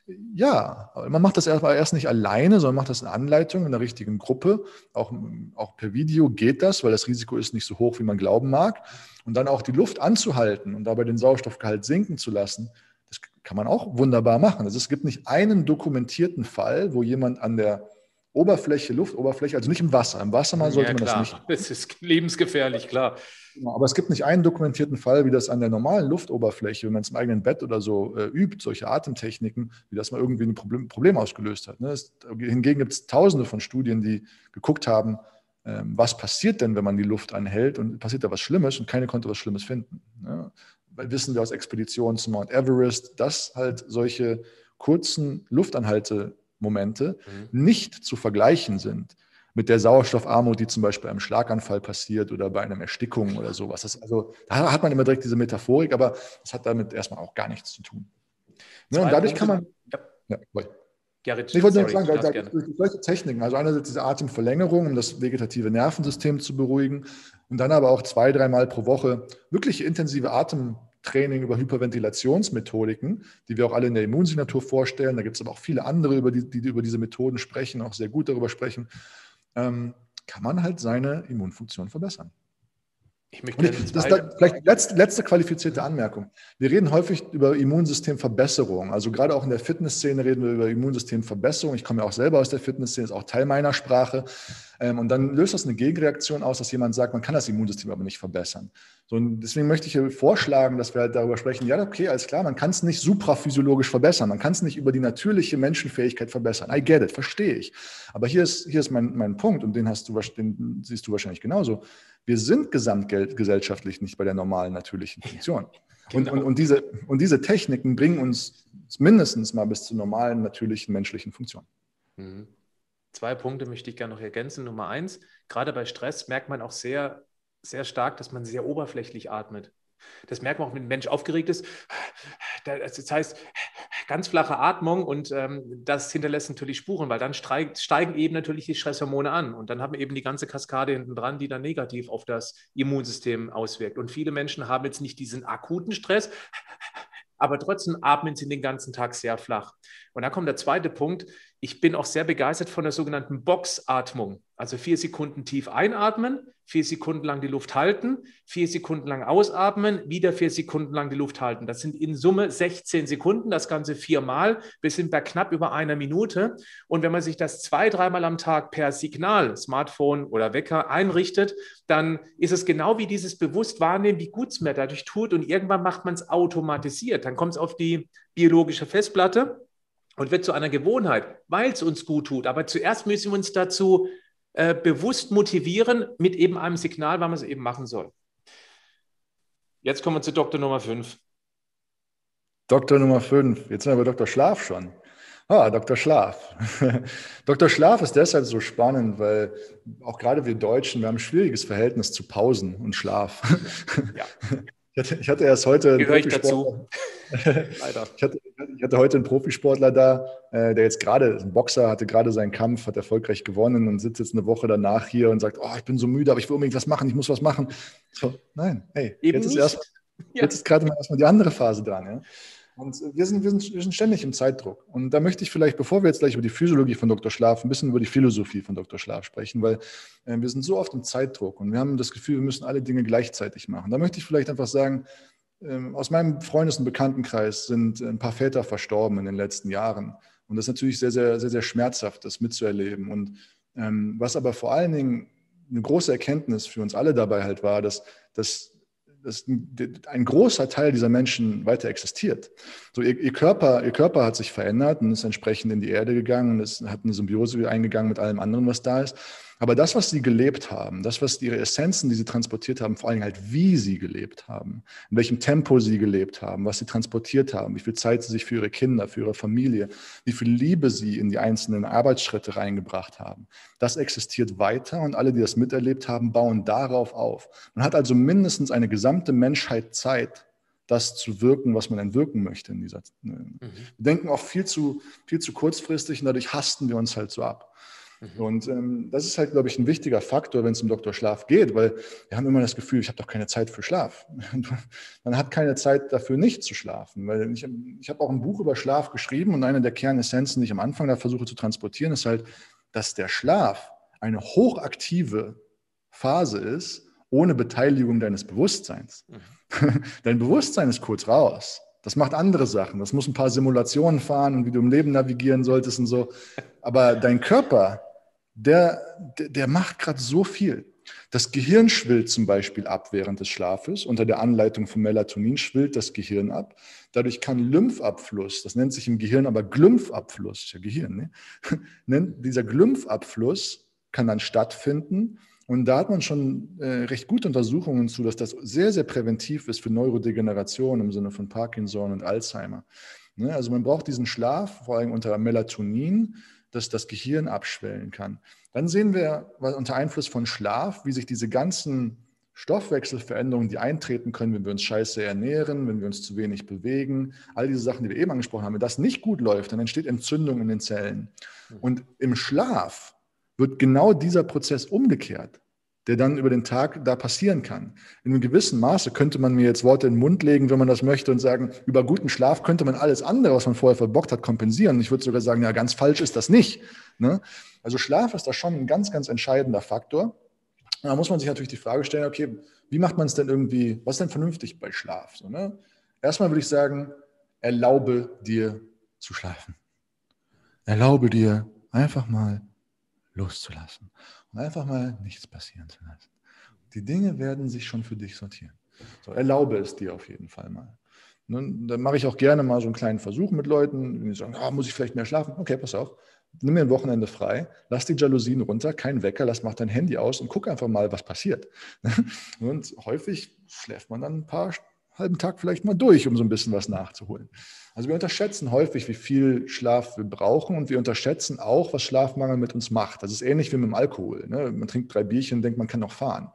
Ja, aber man macht das erst nicht alleine, sondern macht das in Anleitung, in der richtigen Gruppe. Auch, auch per Video geht das, weil das Risiko ist nicht so hoch, wie man glauben mag. Und dann auch die Luft anzuhalten und dabei den Sauerstoffgehalt sinken zu lassen, das kann man auch wunderbar machen. Also es gibt nicht einen dokumentierten Fall, wo jemand an der Oberfläche, Luftoberfläche, also nicht im Wasser. Im Wasser mal sollte ja, man klar. das nicht. Das ist lebensgefährlich, klar. Aber es gibt nicht einen dokumentierten Fall, wie das an der normalen Luftoberfläche, wenn man es im eigenen Bett oder so äh, übt, solche Atemtechniken, wie das mal irgendwie ein Problem, Problem ausgelöst hat. Ne? Es, hingegen gibt es tausende von Studien, die geguckt haben, ähm, was passiert denn, wenn man die Luft anhält und passiert da was Schlimmes und keine konnte was Schlimmes finden. Ne? Weil wissen wir aus Expeditionen zum Mount Everest, dass halt solche kurzen Luftanhaltemomente mhm. nicht zu vergleichen sind mit der Sauerstoffarmut, die zum Beispiel bei einem Schlaganfall passiert oder bei einer Erstickung oder sowas. Das also, da hat man immer direkt diese Metaphorik, aber das hat damit erstmal auch gar nichts zu tun. Ne, und dadurch Punkte, kann man... Ja. Ja, Gerrit, ich wollte sorry, nur sagen, da, da, durch solche Techniken, also einerseits diese Atemverlängerung, um das vegetative Nervensystem zu beruhigen und dann aber auch zwei, dreimal pro Woche wirklich intensive Atemtraining über Hyperventilationsmethodiken, die wir auch alle in der Immunsignatur vorstellen. Da gibt es aber auch viele andere, über die, die über diese Methoden sprechen, auch sehr gut darüber sprechen. Ähm, kann man halt seine Immunfunktion verbessern. Ich möchte ich, das ist da vielleicht letzte, letzte qualifizierte Anmerkung. Wir reden häufig über Immunsystemverbesserung. Also gerade auch in der Fitnessszene reden wir über Immunsystemverbesserung. Ich komme ja auch selber aus der Fitnessszene, ist auch Teil meiner Sprache. Und dann löst das eine Gegenreaktion aus, dass jemand sagt, man kann das Immunsystem aber nicht verbessern. So, und deswegen möchte ich hier vorschlagen, dass wir halt darüber sprechen, ja, okay, alles klar, man kann es nicht supraphysiologisch verbessern, man kann es nicht über die natürliche Menschenfähigkeit verbessern. I get it, verstehe ich. Aber hier ist, hier ist mein, mein Punkt und den, hast du, den siehst du wahrscheinlich genauso. Wir sind gesamtgesellschaftlich nicht bei der normalen natürlichen Funktion. Genau. Und, und, und, diese, und diese Techniken bringen uns mindestens mal bis zur normalen natürlichen menschlichen Funktion. Mhm. Zwei Punkte möchte ich gerne noch ergänzen. Nummer eins, gerade bei Stress merkt man auch sehr, sehr stark, dass man sehr oberflächlich atmet. Das merkt man auch, wenn ein Mensch aufgeregt ist. Das heißt, ganz flache Atmung und ähm, das hinterlässt natürlich Spuren, weil dann steigt, steigen eben natürlich die Stresshormone an und dann haben wir eben die ganze Kaskade hinten dran, die dann negativ auf das Immunsystem auswirkt. Und viele Menschen haben jetzt nicht diesen akuten Stress, aber trotzdem atmen sie den ganzen Tag sehr flach. Und da kommt der zweite Punkt. Ich bin auch sehr begeistert von der sogenannten Boxatmung. Also vier Sekunden tief einatmen, vier Sekunden lang die Luft halten, vier Sekunden lang ausatmen, wieder vier Sekunden lang die Luft halten. Das sind in Summe sechzehn Sekunden, das Ganze viermal. Wir sind bei knapp über einer Minute. Und wenn man sich das zwei, dreimal am Tag per Signal, Smartphone oder Wecker einrichtet, dann ist es genau wie dieses bewusst wahrnehmen, wie gut es mir dadurch tut. Und irgendwann macht man es automatisiert. Dann kommt es auf die biologische Festplatte und wird zu einer Gewohnheit, weil es uns gut tut. Aber zuerst müssen wir uns dazu äh, bewusst motivieren mit eben einem Signal, wann man es eben machen soll. Jetzt kommen wir zu Doktor Nummer fünf. Doktor Nummer fünf. Jetzt sind wir bei Doktor Schlaf schon. Ah, Doktor Schlaf. Doktor Schlaf ist deshalb so spannend, weil auch gerade wir Deutschen, wir haben ein schwieriges Verhältnis zu Pausen und Schlaf. Ja. Ich hatte, ich hatte erst heute Gehöre ich dazu. Leider. Ich hatte, ich hatte heute einen Profisportler da, äh, der jetzt gerade, ein Boxer, hatte gerade seinen Kampf, hat erfolgreich gewonnen und sitzt jetzt eine Woche danach hier und sagt, oh, ich bin so müde, aber ich will unbedingt was machen, ich muss was machen. So, nein, hey, Eben jetzt ist, nicht. erst, Ja. jetzt ist gerade mal erstmal die andere Phase dran. Ja? Und wir sind, wir, sind, wir sind ständig im Zeitdruck. Und da möchte ich vielleicht, bevor wir jetzt gleich über die Physiologie von Doktor Schlaf, ein bisschen über die Philosophie von Doktor Schlaf sprechen, weil äh, wir sind so oft im Zeitdruck und wir haben das Gefühl, wir müssen alle Dinge gleichzeitig machen. Da möchte ich vielleicht einfach sagen, aus meinem Freundes- und Bekanntenkreis sind ein paar Väter verstorben in den letzten Jahren. Und das ist natürlich sehr, sehr, sehr, sehr schmerzhaft, das mitzuerleben. Und ähm, was aber vor allen Dingen eine große Erkenntnis für uns alle dabei halt war, dass, dass, dass ein großer Teil dieser Menschen weiter existiert. So ihr, ihr, Körper, ihr Körper hat sich verändert und ist entsprechend in die Erde gegangen und es hat eine Symbiose eingegangen mit allem anderen, was da ist. Aber das, was sie gelebt haben, das, was ihre Essenzen, die sie transportiert haben, vor allem halt, wie sie gelebt haben, in welchem Tempo sie gelebt haben, was sie transportiert haben, wie viel Zeit sie sich für ihre Kinder, für ihre Familie, wie viel Liebe sie in die einzelnen Arbeitsschritte reingebracht haben, das existiert weiter und alle, die das miterlebt haben, bauen darauf auf. Man hat also mindestens eine gesamte Menschheit Zeit, das zu wirken, was man denn wirken möchte in dieser. Mhm. Wir denken auch viel zu, viel zu kurzfristig und dadurch hasten wir uns halt so ab. Mhm. Und ähm, das ist halt, glaube ich, ein wichtiger Faktor, wenn es um Doktor Schlaf geht, weil wir haben immer das Gefühl, ich habe doch keine Zeit für Schlaf. Man hat keine Zeit dafür, nicht zu schlafen. Weil ich, ich habe auch ein Buch über Schlaf geschrieben und eine der Kernessenzen, die ich am Anfang da versuche zu transportieren, ist halt, dass der Schlaf eine hochaktive Phase ist, ohne Beteiligung deines Bewusstseins. Mhm. Dein Bewusstsein ist kurz raus. Das macht andere Sachen. Das muss ein paar Simulationen fahren und wie du im Leben navigieren solltest und so. Aber dein Körper, der, der, der macht gerade so viel. Das Gehirn schwillt zum Beispiel ab während des Schlafes. Unter der Anleitung von Melatonin schwillt das Gehirn ab. Dadurch kann Lymphabfluss, das nennt sich im Gehirn aber Glymphabfluss, ist ja Gehirn, ne? Dieser Glymphabfluss kann dann stattfinden. Und da hat man schon äh, recht gute Untersuchungen zu, dass das sehr, sehr präventiv ist für Neurodegeneration im Sinne von Parkinson und Alzheimer. Ne? Also man braucht diesen Schlaf, vor allem unter Melatonin, dass das Gehirn abschwellen kann. Dann sehen wir unter Einfluss von Schlaf, wie sich diese ganzen Stoffwechselveränderungen, die eintreten können, wenn wir uns scheiße ernähren, wenn wir uns zu wenig bewegen, all diese Sachen, die wir eben angesprochen haben, wenn das nicht gut läuft, dann entsteht Entzündung in den Zellen. Und im Schlaf wird genau dieser Prozess umgekehrt, der dann über den Tag da passieren kann. In einem gewissen Maße könnte man mir jetzt Worte in den Mund legen, wenn man das möchte und sagen, über guten Schlaf könnte man alles andere, was man vorher verbockt hat, kompensieren. Ich würde sogar sagen, ja, ganz falsch ist das nicht. Ne? Also Schlaf ist da schon ein ganz, ganz entscheidender Faktor. Da muss man sich natürlich die Frage stellen, okay, wie macht man es denn irgendwie, was ist denn vernünftig bei Schlaf? So, ne? Erstmal würde ich sagen, erlaube dir zu schlafen. Erlaube dir einfach mal loszulassen und einfach mal nichts passieren zu lassen. Die Dinge werden sich schon für dich sortieren. So, erlaube es dir auf jeden Fall mal. Und dann mache ich auch gerne mal so einen kleinen Versuch mit Leuten, die sagen, oh, muss ich vielleicht mehr schlafen? Okay, pass auf, nimm mir ein Wochenende frei, lass die Jalousien runter, kein Wecker, lass, mach dein Handy aus und guck einfach mal, was passiert. Und häufig schläft man dann ein paar halben Tag vielleicht mal durch, um so ein bisschen was nachzuholen. Also wir unterschätzen häufig, wie viel Schlaf wir brauchen und wir unterschätzen auch, was Schlafmangel mit uns macht. Das ist ähnlich wie mit dem Alkohol. Ne? Man trinkt drei Bierchen und denkt, man kann noch fahren.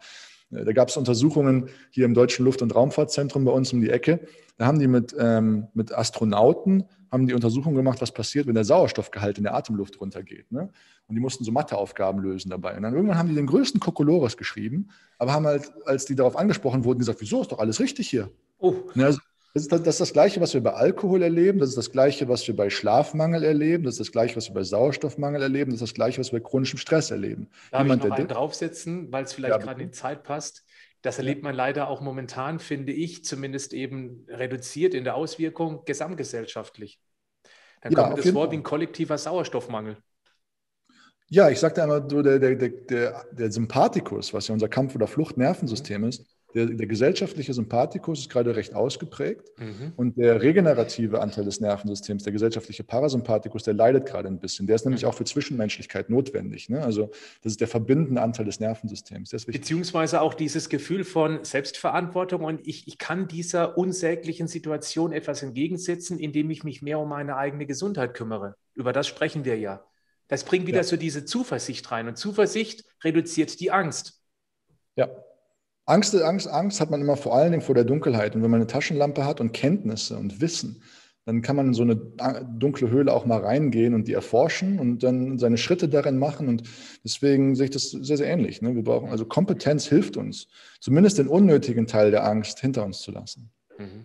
Da gab es Untersuchungen hier im Deutschen Luft- und Raumfahrtzentrum bei uns um die Ecke. Da haben die mit, ähm, mit Astronauten haben die Untersuchungen gemacht, was passiert, wenn der Sauerstoffgehalt in der Atemluft runtergeht. Ne? Und die mussten so Matheaufgaben lösen dabei. Und dann irgendwann haben die den größten Kokolores geschrieben, aber haben halt, als die darauf angesprochen wurden, gesagt, wieso, ist doch alles richtig hier. Oh. Ne, also das, ist das, das ist das Gleiche, was wir bei Alkohol erleben, das ist das Gleiche, was wir bei Schlafmangel erleben, das ist das Gleiche, was wir bei Sauerstoffmangel erleben, das ist das Gleiche, was wir bei chronischem Stress erleben. Darf ich Jemand, noch der einen draufsetzen, weil es vielleicht ja, gerade in bitte. die Zeit passt? Das Ja. erlebt man leider auch momentan, finde ich, zumindest eben reduziert in der Auswirkung gesamtgesellschaftlich. Dann Ja, kommt mir auf das jeden vor wie Fall. ein kollektiver Sauerstoffmangel. Ja, ich sagte einmal, so der, der, der, der, der Sympathikus, was ja unser Kampf- oder Mhm. Fluchtnervensystem ist, der, der gesellschaftliche Sympathikus ist gerade recht ausgeprägt Mhm. und der regenerative Anteil des Nervensystems, der gesellschaftliche Parasympathikus, der leidet gerade ein bisschen. Der ist nämlich Mhm. auch für Zwischenmenschlichkeit notwendig. Ne? Also das ist der verbindende Anteil des Nervensystems, der ist wichtig. Beziehungsweise auch dieses Gefühl von Selbstverantwortung und ich, ich kann dieser unsäglichen Situation etwas entgegensetzen, indem ich mich mehr um meine eigene Gesundheit kümmere. Über das sprechen wir ja. Das bringt wieder Ja, so diese Zuversicht rein und Zuversicht reduziert die Angst. ja. Angst, Angst, Angst hat man immer vor allen Dingen vor der Dunkelheit. Und wenn man eine Taschenlampe hat und Kenntnisse und Wissen, dann kann man in so eine dunkle Höhle auch mal reingehen und die erforschen und dann seine Schritte darin machen. Und deswegen sehe ich das sehr, sehr ähnlich. Ne? Wir brauchen also Kompetenz hilft uns, zumindest den unnötigen Teil der Angst hinter uns zu lassen. Mhm.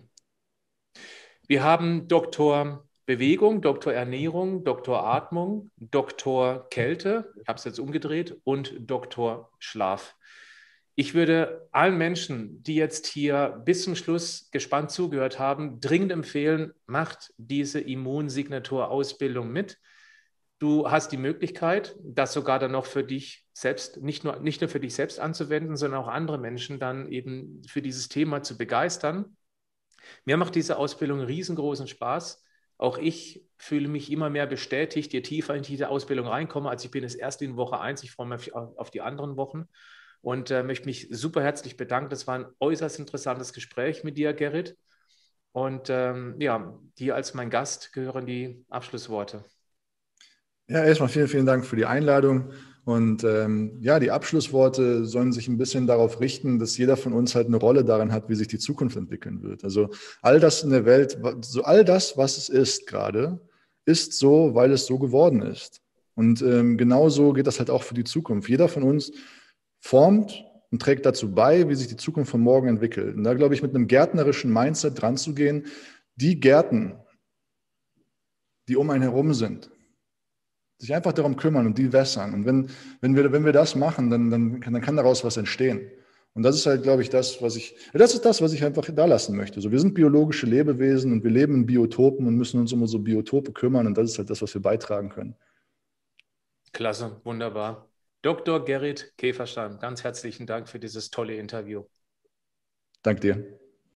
Wir haben Doktor Bewegung, Doktor Ernährung, Doktor Atmung, Doktor Kälte, ich habe es jetzt umgedreht, und Doktor Schlaf. Ich würde allen Menschen, die jetzt hier bis zum Schluss gespannt zugehört haben, dringend empfehlen, macht diese Immunsignatur-Ausbildung mit. Du hast die Möglichkeit, das sogar dann noch für dich selbst, nicht nur, nicht nur für dich selbst anzuwenden, sondern auch andere Menschen dann eben für dieses Thema zu begeistern. Mir macht diese Ausbildung riesengroßen Spaß. Auch ich fühle mich immer mehr bestätigt, je tiefer in diese Ausbildung reinkomme, als ich bin es erst in Woche eins. Ich freue mich auf die anderen Wochen und äh, möchte mich super herzlich bedanken. Das war ein äußerst interessantes Gespräch mit dir, Gerrit. Und ähm, ja, dir als mein Gast gehören die Abschlussworte. Ja, erstmal vielen, vielen Dank für die Einladung. Und ähm, ja, die Abschlussworte sollen sich ein bisschen darauf richten, dass jeder von uns halt eine Rolle darin hat, wie sich die Zukunft entwickeln wird. Also all das in der Welt, so all das, was es ist gerade, ist so, weil es so geworden ist. Und ähm, genauso geht das halt auch für die Zukunft. Jeder von uns formt und trägt dazu bei, wie sich die Zukunft von morgen entwickelt. Und da glaube ich, mit einem gärtnerischen Mindset dran zu gehen, die Gärten, die um einen herum sind, sich einfach darum kümmern und die wässern. Und wenn, wenn, wir, wenn wir das machen, dann, dann, kann, dann kann daraus was entstehen. Und das ist halt, glaube ich, das, was ich, das ist das, was ich einfach da lassen möchte. So, wir sind biologische Lebewesen und wir leben in Biotopen und müssen uns um so Biotope kümmern. Und das ist halt das, was wir beitragen können. Klasse, wunderbar. Doktor Gerrit Käferstein, ganz herzlichen Dank für dieses tolle Interview. Danke dir.